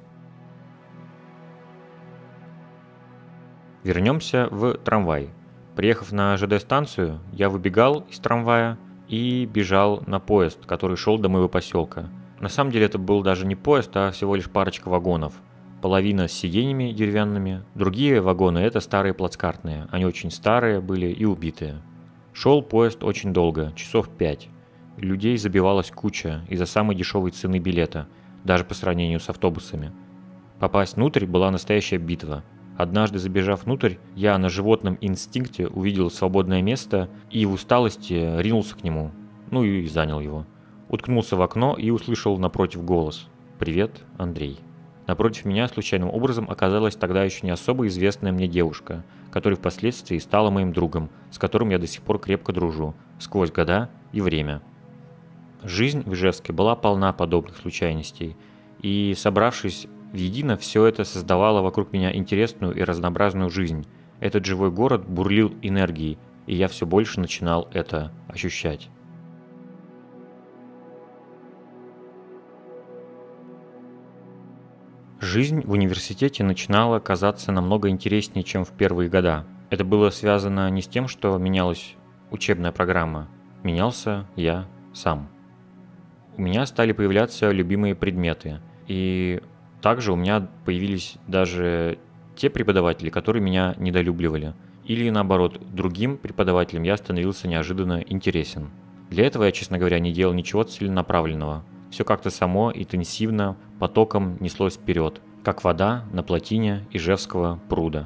Вернемся в трамвай. Приехав на ЖД-станцию, я выбегал из трамвая и бежал на поезд, который шел до моего поселка. На самом деле это был даже не поезд, а всего лишь парочка вагонов. Половина с сиденьями деревянными, другие вагоны – это старые плацкартные. Они очень старые были и убитые. Шел поезд очень долго, часов пять. Людей забивалась куча из-за самой дешевой цены билета, даже по сравнению с автобусами. Попасть внутрь была настоящая битва. Однажды, забежав внутрь, я на животном инстинкте увидел свободное место и в усталости ринулся к нему, ну и занял его. Уткнулся в окно и услышал напротив голос: «Привет, Андрей». Напротив меня случайным образом оказалась тогда еще не особо известная мне девушка, которая впоследствии стала моим другом, с которым я до сих пор крепко дружу, сквозь года и время. Жизнь в Ижевске была полна подобных случайностей, и, собравшись воедино, все это создавало вокруг меня интересную и разнообразную жизнь. Этот живой город бурлил энергией, и я все больше начинал это ощущать. Жизнь в университете начинала казаться намного интереснее, чем в первые года. Это было связано не с тем, что менялась учебная программа, менялся я сам. У меня стали появляться любимые предметы, и также у меня появились даже те преподаватели, которые меня недолюбливали. Или наоборот, другим преподавателям я становился неожиданно интересен. Для этого я, честно говоря, не делал ничего целенаправленного. Все как-то само, интенсивно, потоком неслось вперед, как вода на плотине Ижевского пруда.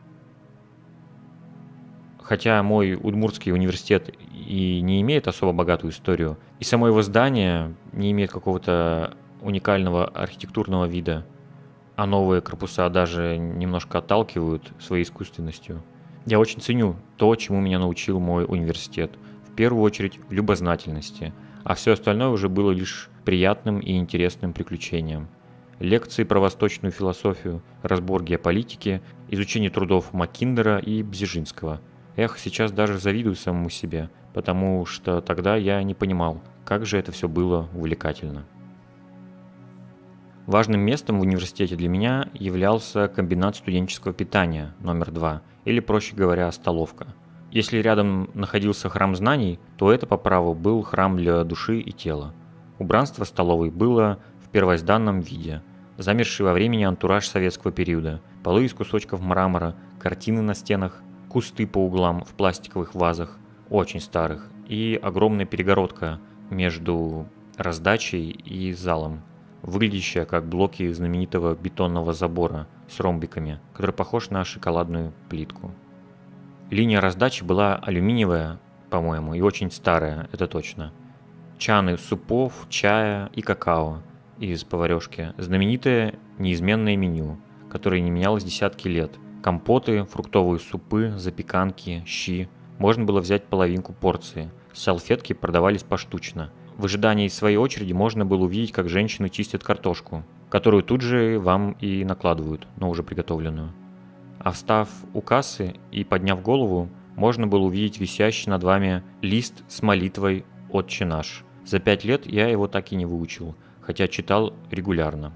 Хотя мой Удмуртский университет и не имеет особо богатую историю, и само его здание не имеет какого-то уникального архитектурного вида, а новые корпуса даже немножко отталкивают своей искусственностью. Я очень ценю то, чему меня научил мой университет. В первую очередь в любознательности, а все остальное уже было лишь приятным и интересным приключением. Лекции про восточную философию, разбор геополитики, изучение трудов Маккиндера и Бзежинского. Эх, сейчас даже завидую самому себе, потому что тогда я не понимал, как же это все было увлекательно. Важным местом в университете для меня являлся комбинат студенческого питания номер два, или, проще говоря, столовка. Если рядом находился храм знаний, то это по праву был храм для души и тела. Убранство столовой было в первозданном виде. Замерший во времени антураж советского периода, полы из кусочков мрамора, картины на стенах, кусты по углам в пластиковых вазах, очень старых, и огромная перегородка между раздачей и залом, выглядящая как блоки знаменитого бетонного забора с ромбиками, который похож на шоколадную плитку. Линия раздачи была алюминиевая, по-моему, и очень старая, это точно. Чаны супов, чая и какао из поварешки. Знаменитое неизменное меню, которое не менялось десятки лет. Компоты, фруктовые супы, запеканки, щи. Можно было взять половинку порции. Салфетки продавались поштучно. В ожидании своей очереди можно было увидеть, как женщины чистят картошку, которую тут же вам и накладывают, но уже приготовленную. А встав у кассы и подняв голову, можно было увидеть висящий над вами лист с молитвой «Отче наш». За пять лет я его так и не выучил, хотя читал регулярно.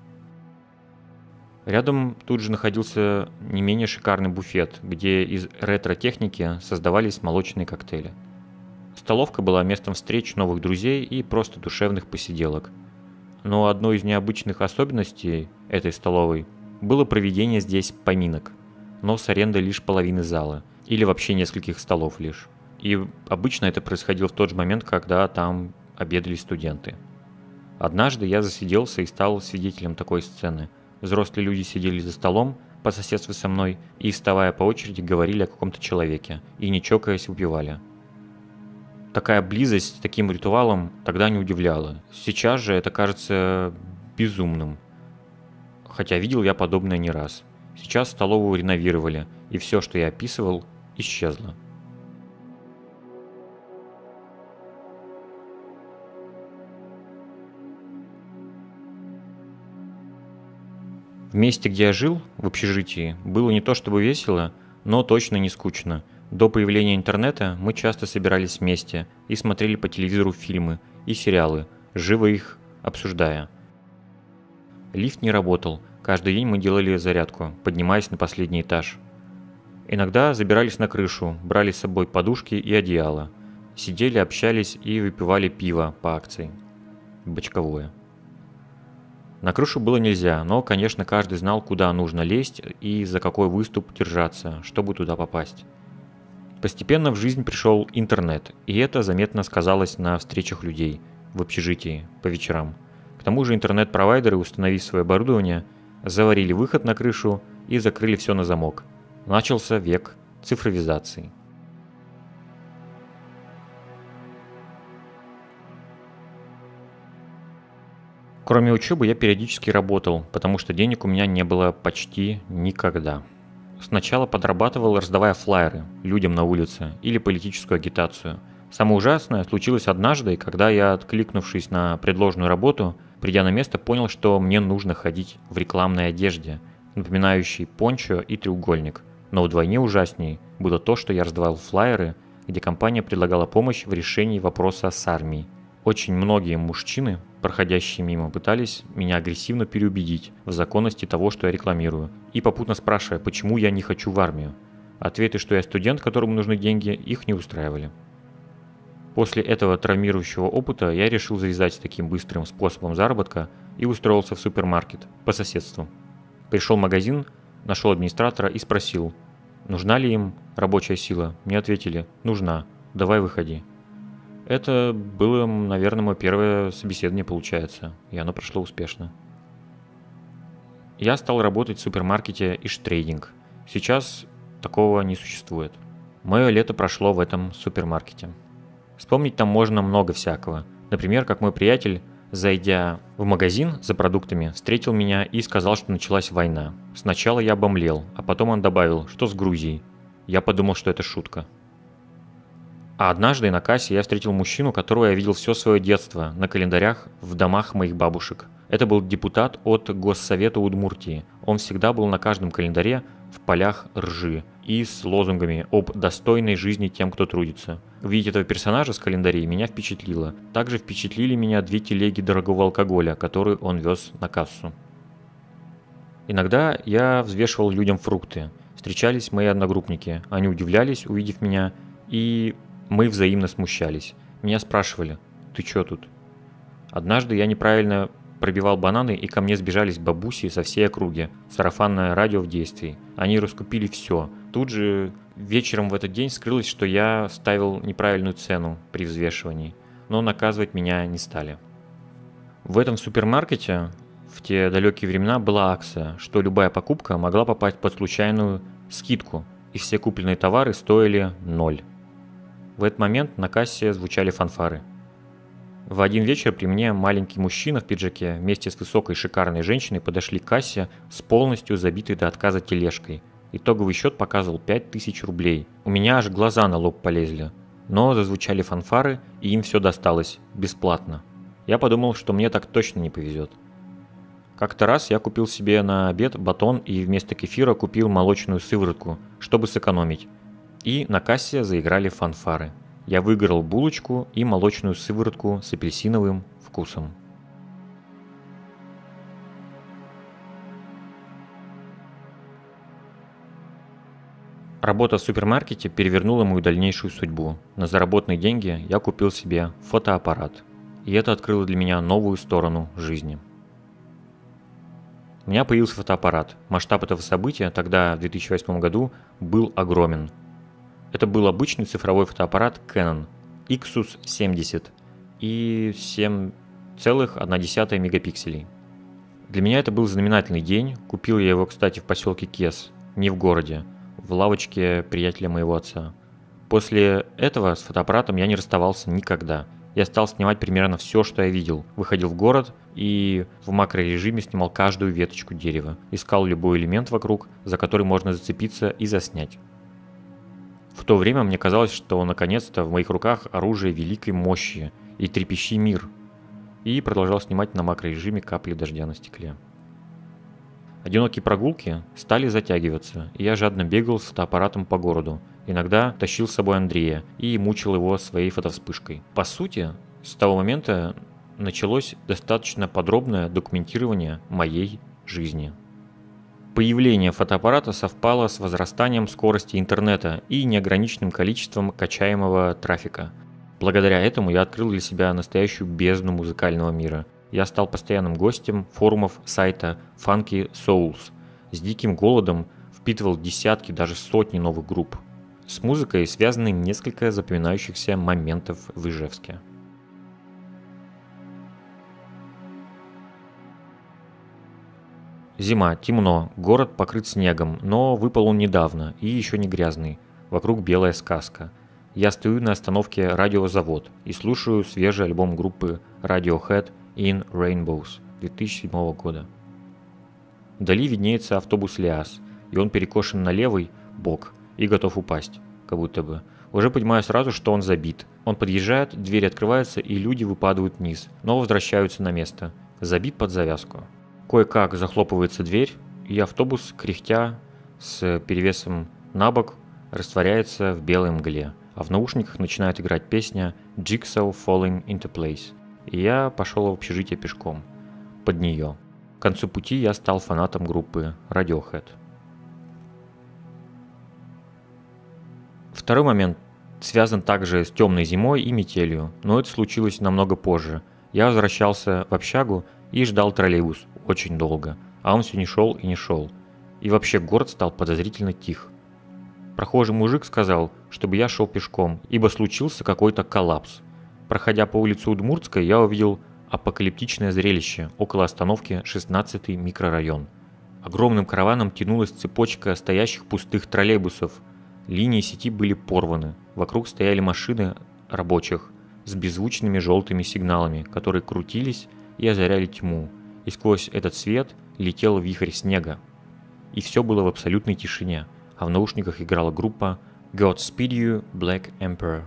Рядом тут же находился не менее шикарный буфет, где из ретро-техники создавались молочные коктейли. Столовка была местом встреч новых друзей и просто душевных посиделок. Но одной из необычных особенностей этой столовой было проведение здесь поминок, но с арендой лишь половины зала, или вообще нескольких столов лишь. И обычно это происходило в тот же момент, когда там обедали студенты. Однажды я засиделся и стал свидетелем такой сцены. Взрослые люди сидели за столом по соседству со мной и, вставая по очереди, говорили о каком-то человеке и, не чокаясь, выпивали. Такая близость с таким ритуалом тогда не удивляла. Сейчас же это кажется безумным. Хотя видел я подобное не раз. Сейчас столовую реновировали, и все, что я описывал, исчезло. В месте, где я жил, в общежитии, было не то чтобы весело, но точно не скучно. До появления интернета мы часто собирались вместе и смотрели по телевизору фильмы и сериалы, живо их обсуждая. Лифт не работал, каждый день мы делали зарядку, поднимаясь на последний этаж. Иногда забирались на крышу, брали с собой подушки и одеяло. Сидели, общались и выпивали пиво по акции. Бочковое. На крышу было нельзя, но, конечно, каждый знал, куда нужно лезть и за какой выступ держаться, чтобы туда попасть. Постепенно в жизнь пришел интернет, и это заметно сказалось на встречах людей в общежитии по вечерам. К тому же интернет-провайдеры, установив свое оборудование, заварили выход на крышу и закрыли все на замок. Начался век цифровизации. Кроме учебы я периодически работал, потому что денег у меня не было почти никогда. Сначала подрабатывал, раздавая флаеры людям на улице или политическую агитацию. Самое ужасное случилось однажды, когда я, откликнувшись на предложенную работу, придя на место, понял, что мне нужно ходить в рекламной одежде, напоминающей пончо и треугольник. Но вдвойне ужасней было то, что я раздавал флаеры, где компания предлагала помощь в решении вопроса с армией. Очень многие мужчины, проходящие мимо, пытались меня агрессивно переубедить в законности того, что я рекламирую, и попутно спрашивая, почему я не хочу в армию. Ответы, что я студент, которому нужны деньги, их не устраивали. После этого травмирующего опыта я решил завязать с таким быстрым способом заработка и устроился в супермаркет по соседству. Пришел в магазин, нашел администратора и спросил, нужна ли им рабочая сила. Мне ответили, нужна, давай выходи. Это было, наверное, мое первое собеседование, получается, и оно прошло успешно. Я стал работать в супермаркете Иш-Трейдинг. Сейчас такого не существует. Мое лето прошло в этом супермаркете. Вспомнить там можно много всякого. Например, как мой приятель, зайдя в магазин за продуктами, встретил меня и сказал, что началась война. Сначала я обомлел, а потом он добавил, что с Грузией. Я подумал, что это шутка. А однажды на кассе я встретил мужчину, которого я видел все свое детство на календарях в домах моих бабушек. Это был депутат от Госсовета Удмуртии. Он всегда был на каждом календаре в полях ржи и с лозунгами об достойной жизни тем, кто трудится. Увидеть этого персонажа с календарей меня впечатлило. Также впечатлили меня две телеги дорогого алкоголя, которые он вез на кассу. Иногда я взвешивал людям фрукты. Встречались мои одногруппники. Они удивлялись, увидев меня, и мы взаимно смущались. Меня спрашивали, ты чё тут? Однажды я неправильно пробивал бананы, и ко мне сбежались бабуси со всей округи. Сарафанное радио в действии. Они раскупили все. Тут же вечером в этот день скрылось, что я ставил неправильную цену при взвешивании. Но наказывать меня не стали. В этом супермаркете в те далекие времена была акция, что любая покупка могла попасть под случайную скидку, и все купленные товары стоили ноль. В этот момент на кассе звучали фанфары. В один вечер при мне маленький мужчина в пиджаке вместе с высокой шикарной женщиной подошли к кассе с полностью забитой до отказа тележкой. Итоговый счет показывал пять тысяч рублей. У меня аж глаза на лоб полезли. Но зазвучали фанфары, и им все досталось бесплатно. Я подумал, что мне так точно не повезет. Как-то раз я купил себе на обед батон и вместо кефира купил молочную сыворотку, чтобы сэкономить. И на кассе заиграли фанфары. Я выиграл булочку и молочную сыворотку с апельсиновым вкусом. Работа в супермаркете перевернула мою дальнейшую судьбу. На заработанные деньги я купил себе фотоаппарат. И это открыло для меня новую сторону жизни. У меня появился фотоаппарат. Масштаб этого события тогда, в две тысячи восьмом году, был огромен. Это был обычный цифровой фотоаппарат Canon Иксус семьдесят и семь целых одна десятая мегапикселей. Для меня это был знаменательный день. Купил я его, кстати, в поселке Кес, не в городе, в лавочке приятеля моего отца. После этого с фотоаппаратом я не расставался никогда. Я стал снимать примерно все, что я видел. Выходил в город и в макрорежиме снимал каждую веточку дерева. Искал любой элемент вокруг, за который можно зацепиться и заснять. В то время мне казалось, что наконец-то в моих руках оружие великой мощи и трепещи мир. И продолжал снимать на макрорежиме капли дождя на стекле. Одинокие прогулки стали затягиваться, и я жадно бегал с фотоаппаратом по городу. Иногда тащил с собой Андрея и мучил его своей фотовспышкой. По сути, с того момента началось достаточно подробное документирование моей жизни. Появление фотоаппарата совпало с возрастанием скорости интернета и неограниченным количеством качаемого трафика. Благодаря этому я открыл для себя настоящую бездну музыкального мира. Я стал постоянным гостем форумов сайта Funky Souls. С диким голодом впитывал десятки, даже сотни новых групп. С музыкой связаны несколько запоминающихся моментов в Ижевске. Зима, темно, город покрыт снегом, но выпал он недавно и еще не грязный. Вокруг белая сказка. Я стою на остановке «Радиозавод» и слушаю свежий альбом группы Radiohead In Rainbows две тысячи седьмого года. Вдали виднеется автобус Лиас, и он перекошен на левый бок и готов упасть, как будто бы. Уже понимаю сразу, что он забит. Он подъезжает, дверь открывается, и люди выпадают вниз, но возвращаются на место. Забит под завязку. Кое-как захлопывается дверь, и автобус, кряхтя, с перевесом на бок, растворяется в белой мгле, а в наушниках начинает играть песня «Jigsaw Falling into Place». И я пошел в общежитие пешком, под нее. К концу пути я стал фанатом группы Radiohead. Второй момент связан также с темной зимой и метелью, но это случилось намного позже. Я возвращался в общагу и ждал троллейбус очень долго, а он все не шел и не шел. И вообще город стал подозрительно тих. Прохожий мужик сказал, чтобы я шел пешком, ибо случился какой-то коллапс. Проходя по улице Удмуртской, я увидел апокалиптичное зрелище около остановки шестнадцатый микрорайон. Огромным караваном тянулась цепочка стоящих пустых троллейбусов. Линии сети были порваны. Вокруг стояли машины рабочих с беззвучными желтыми сигналами, которые крутились и озаряли тьму. И сквозь этот свет летел вихрь снега. И все было в абсолютной тишине, а в наушниках играла группа Godspeed You, Black Emperor.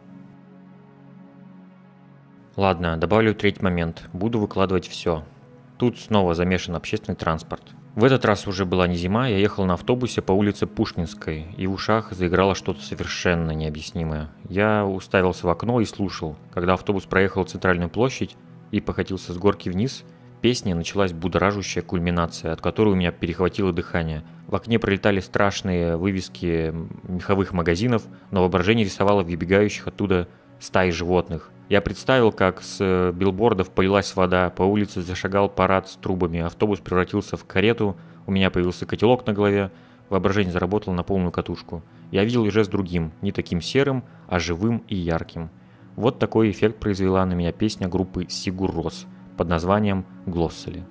Ладно, добавлю третий момент. Буду выкладывать все. Тут снова замешан общественный транспорт. В этот раз уже была не зима, я ехал на автобусе по улице Пушкинской, и в ушах заиграло что-то совершенно необъяснимое. Я уставился в окно и слушал. Когда автобус проехал центральную площадь и покатился с горки вниз, песня началась будоражущая кульминация, от которой у меня перехватило дыхание. В окне пролетали страшные вывески меховых магазинов, но воображение рисовало выбегающих оттуда стаи животных. Я представил, как с билбордов полилась вода, по улице зашагал парад с трубами, автобус превратился в карету, у меня появился котелок на голове, воображение заработало на полную катушку. Я видел Ижевск другим, не таким серым, а живым и ярким. Вот такой эффект произвела на меня песня группы Сигур Рос под названием «Глоссали».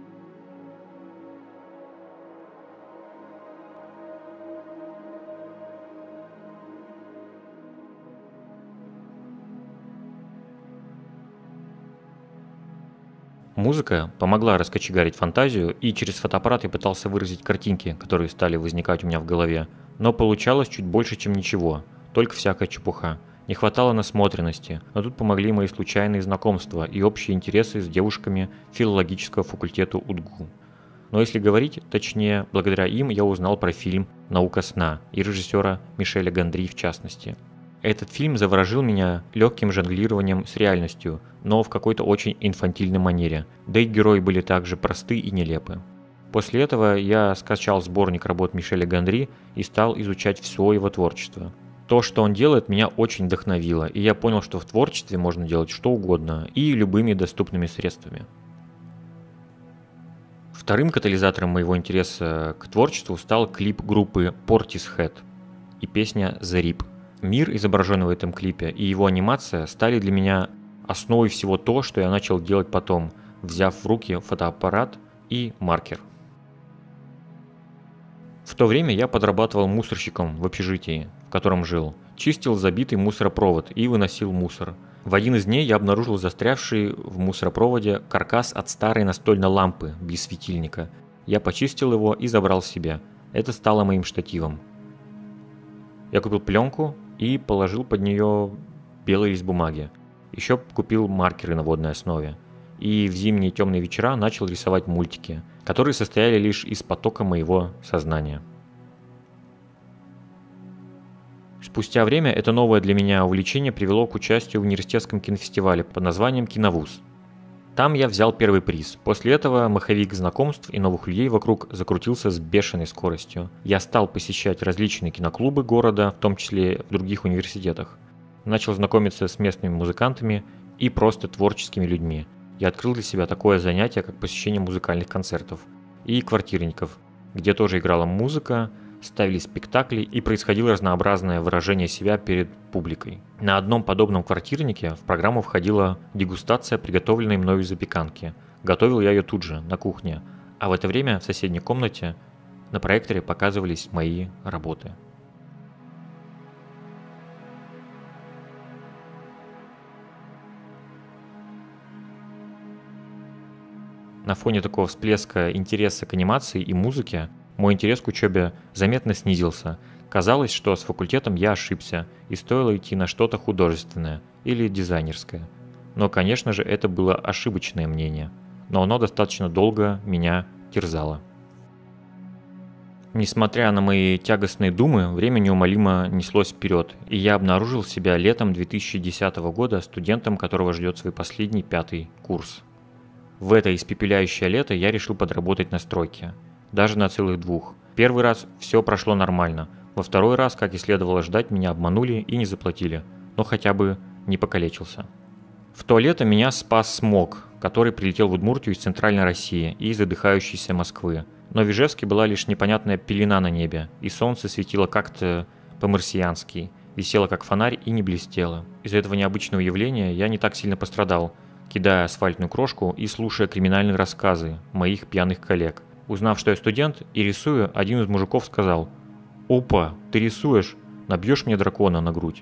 Музыка помогла раскочегарить фантазию, и через фотоаппарат я пытался выразить картинки, которые стали возникать у меня в голове. Но получалось чуть больше, чем ничего, только всякая чепуха. Не хватало насмотренности, но тут помогли мои случайные знакомства и общие интересы с девушками филологического факультета УДГУ. Но если говорить, точнее, благодаря им я узнал про фильм «Наука сна» и режиссера Мишеля Гондри в частности. Этот фильм заворожил меня легким жонглированием с реальностью, но в какой-то очень инфантильной манере, да и герои были также просты и нелепы. После этого я скачал сборник работ Мишеля Гондри и стал изучать все его творчество. То, что он делает, меня очень вдохновило, и я понял, что в творчестве можно делать что угодно и любыми доступными средствами. Вторым катализатором моего интереса к творчеству стал клип группы Portishead и песня «The Rip». Мир, изображенный в этом клипе, и его анимация стали для меня основой всего то, что я начал делать потом, взяв в руки фотоаппарат и маркер. В то время я подрабатывал мусорщиком в общежитии, в котором жил, чистил забитый мусоропровод и выносил мусор. В один из дней я обнаружил застрявший в мусоропроводе каркас от старой настольной лампы без светильника. Я почистил его и забрал себе. Это стало моим штативом. Я купил пленку и положил под нее белый лист бумаги. Еще купил маркеры на водной основе. И в зимние темные вечера начал рисовать мультики, которые состояли лишь из потока моего сознания. Спустя время это новое для меня увлечение привело к участию в университетском кинофестивале под названием «Киновуз». Там я взял первый приз. После этого маховик знакомств и новых людей вокруг закрутился с бешеной скоростью. Я стал посещать различные киноклубы города, в том числе в других университетах. Начал знакомиться с местными музыкантами и просто творческими людьми. Я открыл для себя такое занятие, как посещение музыкальных концертов и квартирников, где тоже играла музыка, ставили спектакли и происходило разнообразное выражение себя перед публикой. На одном подобном квартирнике в программу входила дегустация приготовленной мною запеканки. Готовил я ее тут же, на кухне, а в это время в соседней комнате на проекторе показывались мои работы. На фоне такого всплеска интереса к анимации и музыке мой интерес к учебе заметно снизился. Казалось, что с факультетом я ошибся и стоило идти на что-то художественное или дизайнерское. Но, конечно же, это было ошибочное мнение, но оно достаточно долго меня терзало. Несмотря на мои тягостные думы, время неумолимо неслось вперед, и я обнаружил себя летом две тысячи десятого года студентом, которого ждет свой последний пятый курс. В это испепеляющее лето я решил подработать на стройке. Даже на целых двух. Первый раз все прошло нормально. Во второй раз, как и следовало ждать, меня обманули и не заплатили. Но хотя бы не покалечился. В то лето меня спас смог, который прилетел в Удмуртию из центральной России и из задыхающейся Москвы. Но в Ижевске была лишь непонятная пелена на небе, и солнце светило как-то по-марсиански, висело как фонарь и не блестело. Из-за этого необычного явления я не так сильно пострадал, кидая асфальтную крошку и слушая криминальные рассказы моих пьяных коллег. Узнав, что я студент и рисую, один из мужиков сказал: «Опа, ты рисуешь? Набьешь мне дракона на грудь».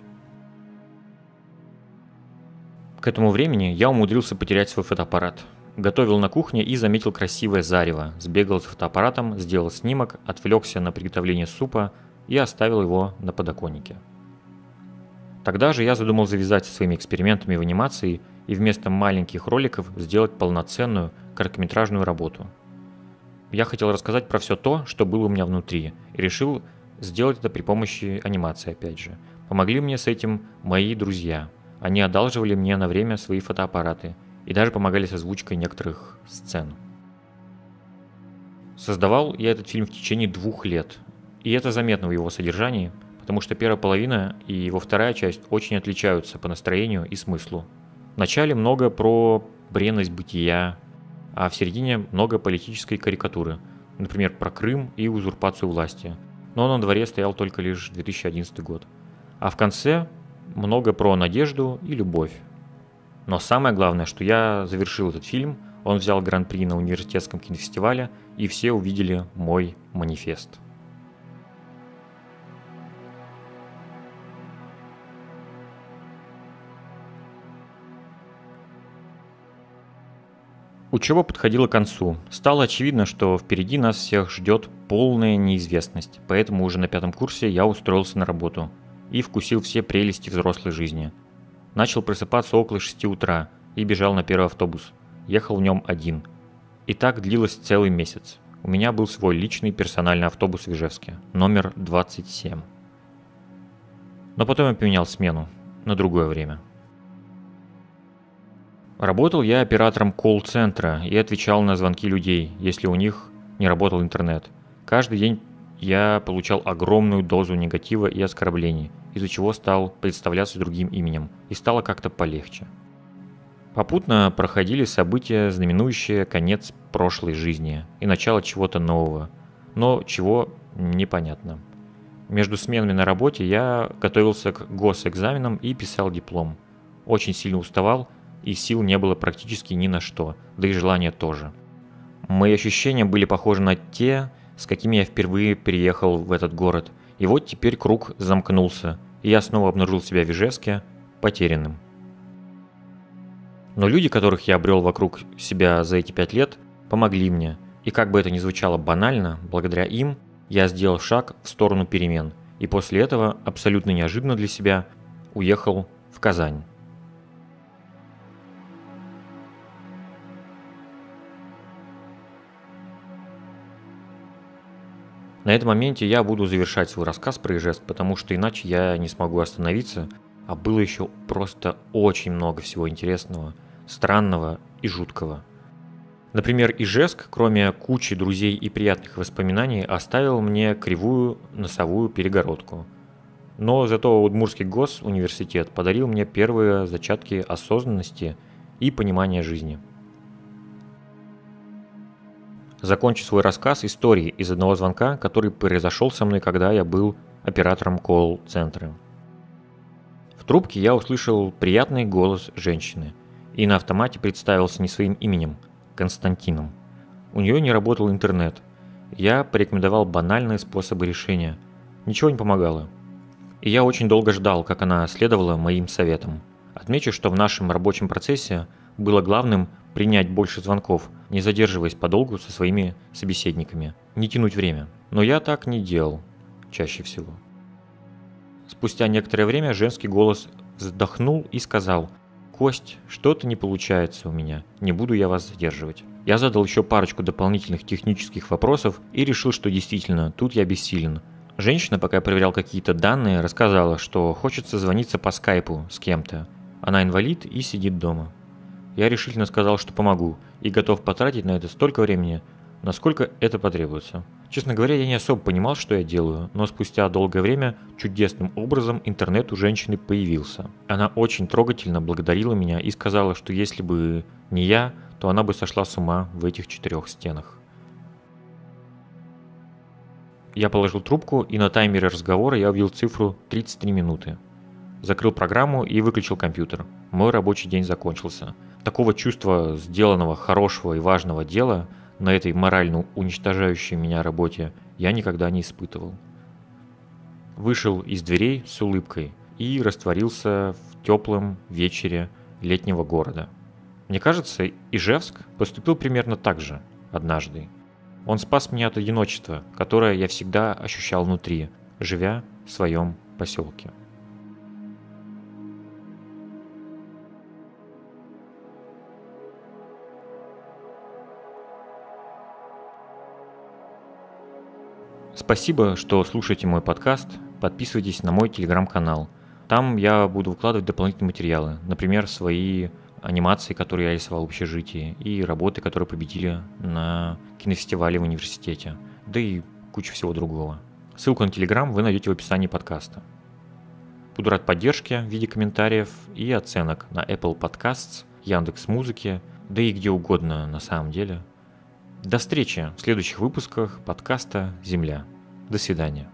К этому времени я умудрился потерять свой фотоаппарат. Готовил на кухне и заметил красивое зарево, сбегал с фотоаппаратом, сделал снимок, отвлекся на приготовление супа и оставил его на подоконнике. Тогда же я задумал завязать со своими экспериментами в анимации и вместо маленьких роликов сделать полноценную короткометражную работу. Я хотел рассказать про все то, что было у меня внутри, и решил сделать это при помощи анимации опять же. Помогли мне с этим мои друзья. Они одалживали мне на время свои фотоаппараты и даже помогали с озвучкой некоторых сцен. Создавал я этот фильм в течение двух лет, и это заметно в его содержании, потому что первая половина и его вторая часть очень отличаются по настроению и смыслу. В начале много про бренность бытия, а в середине много политической карикатуры, например, про Крым и узурпацию власти, но он на дворе стоял только лишь две тысячи одиннадцатый год. А в конце много про надежду и любовь. Но самое главное, что я завершил этот фильм, он взял гран-при на университетском кинофестивале, и все увидели мой манифест. Учеба подходила к концу. Стало очевидно, что впереди нас всех ждет полная неизвестность, поэтому уже на пятом курсе я устроился на работу и вкусил все прелести взрослой жизни. Начал просыпаться около шести утра и бежал на первый автобус. Ехал в нем один. И так длилось целый месяц. У меня был свой личный персональный автобус в Ижевске, номер двадцать семь. Но потом я поменял смену на другое время. Работал я оператором колл-центра и отвечал на звонки людей, если у них не работал интернет. Каждый день я получал огромную дозу негатива и оскорблений, из-за чего стал представляться другим именем, и стало как-то полегче. Попутно проходили события, знаменующие конец прошлой жизни и начало чего-то нового, но чего непонятно. Между сменами на работе я готовился к госэкзаменам и писал диплом. Очень сильно уставал, и сил не было практически ни на что, да и желания тоже. Мои ощущения были похожи на те, с какими я впервые переехал в этот город. И вот теперь круг замкнулся, и я снова обнаружил себя в Ижевске потерянным. Но люди, которых я обрел вокруг себя за эти пять лет, помогли мне. И как бы это ни звучало банально, благодаря им я сделал шаг в сторону перемен. И после этого, абсолютно неожиданно для себя, уехал в Казань. На этом моменте я буду завершать свой рассказ про Ижевск, потому что иначе я не смогу остановиться, а было еще просто очень много всего интересного, странного и жуткого. Например, Ижевск, кроме кучи друзей и приятных воспоминаний, оставил мне кривую носовую перегородку. Но зато Удмуртский госуниверситет подарил мне первые зачатки осознанности и понимания жизни. Закончу свой рассказ историей из одного звонка, который произошел со мной, когда я был оператором колл-центра. В трубке я услышал приятный голос женщины и на автомате представился не своим именем, Константином. У нее не работал интернет. Я порекомендовал банальные способы решения. Ничего не помогало. И я очень долго ждал, как она следовала моим советам. Отмечу, что в нашем рабочем процессе было главным принять больше звонков, не задерживаясь подолгу со своими собеседниками, не тянуть время. Но я так не делал, чаще всего. Спустя некоторое время женский голос вздохнул и сказал: «Кость, что-то не получается у меня, не буду я вас задерживать». Я задал еще парочку дополнительных технических вопросов и решил, что действительно, тут я бессилен. Женщина, пока я проверял какие-то данные, рассказала, что хочет созвониться по скайпу с кем-то. Она инвалид и сидит дома. Я решительно сказал, что помогу, и готов потратить на это столько времени, насколько это потребуется. Честно говоря, я не особо понимал, что я делаю, но спустя долгое время чудесным образом интернет у женщины появился. Она очень трогательно благодарила меня и сказала, что если бы не я, то она бы сошла с ума в этих четырех стенах. Я положил трубку, и на таймере разговора я увидел цифру тридцать три минуты. Закрыл программу и выключил компьютер. Мой рабочий день закончился. Такого чувства сделанного хорошего и важного дела на этой морально уничтожающей меня работе я никогда не испытывал. Вышел из дверей с улыбкой и растворился в теплом вечере летнего города. Мне кажется, Ижевск поступил примерно так же однажды. Он спас меня от одиночества, которое я всегда ощущал внутри, живя в своем поселке. Спасибо, что слушаете мой подкаст. Подписывайтесь на мой телеграм-канал. Там я буду выкладывать дополнительные материалы. Например, свои анимации, которые я рисовал в общежитии, и работы, которые победили на кинофестивале в университете. Да и куча всего другого. Ссылку на телеграм вы найдете в описании подкаста. Буду рад поддержке в виде комментариев и оценок на Apple Podcasts, Яндекс.Музыке, да и где угодно на самом деле. До встречи в следующих выпусках подкаста «Земля». До свидания.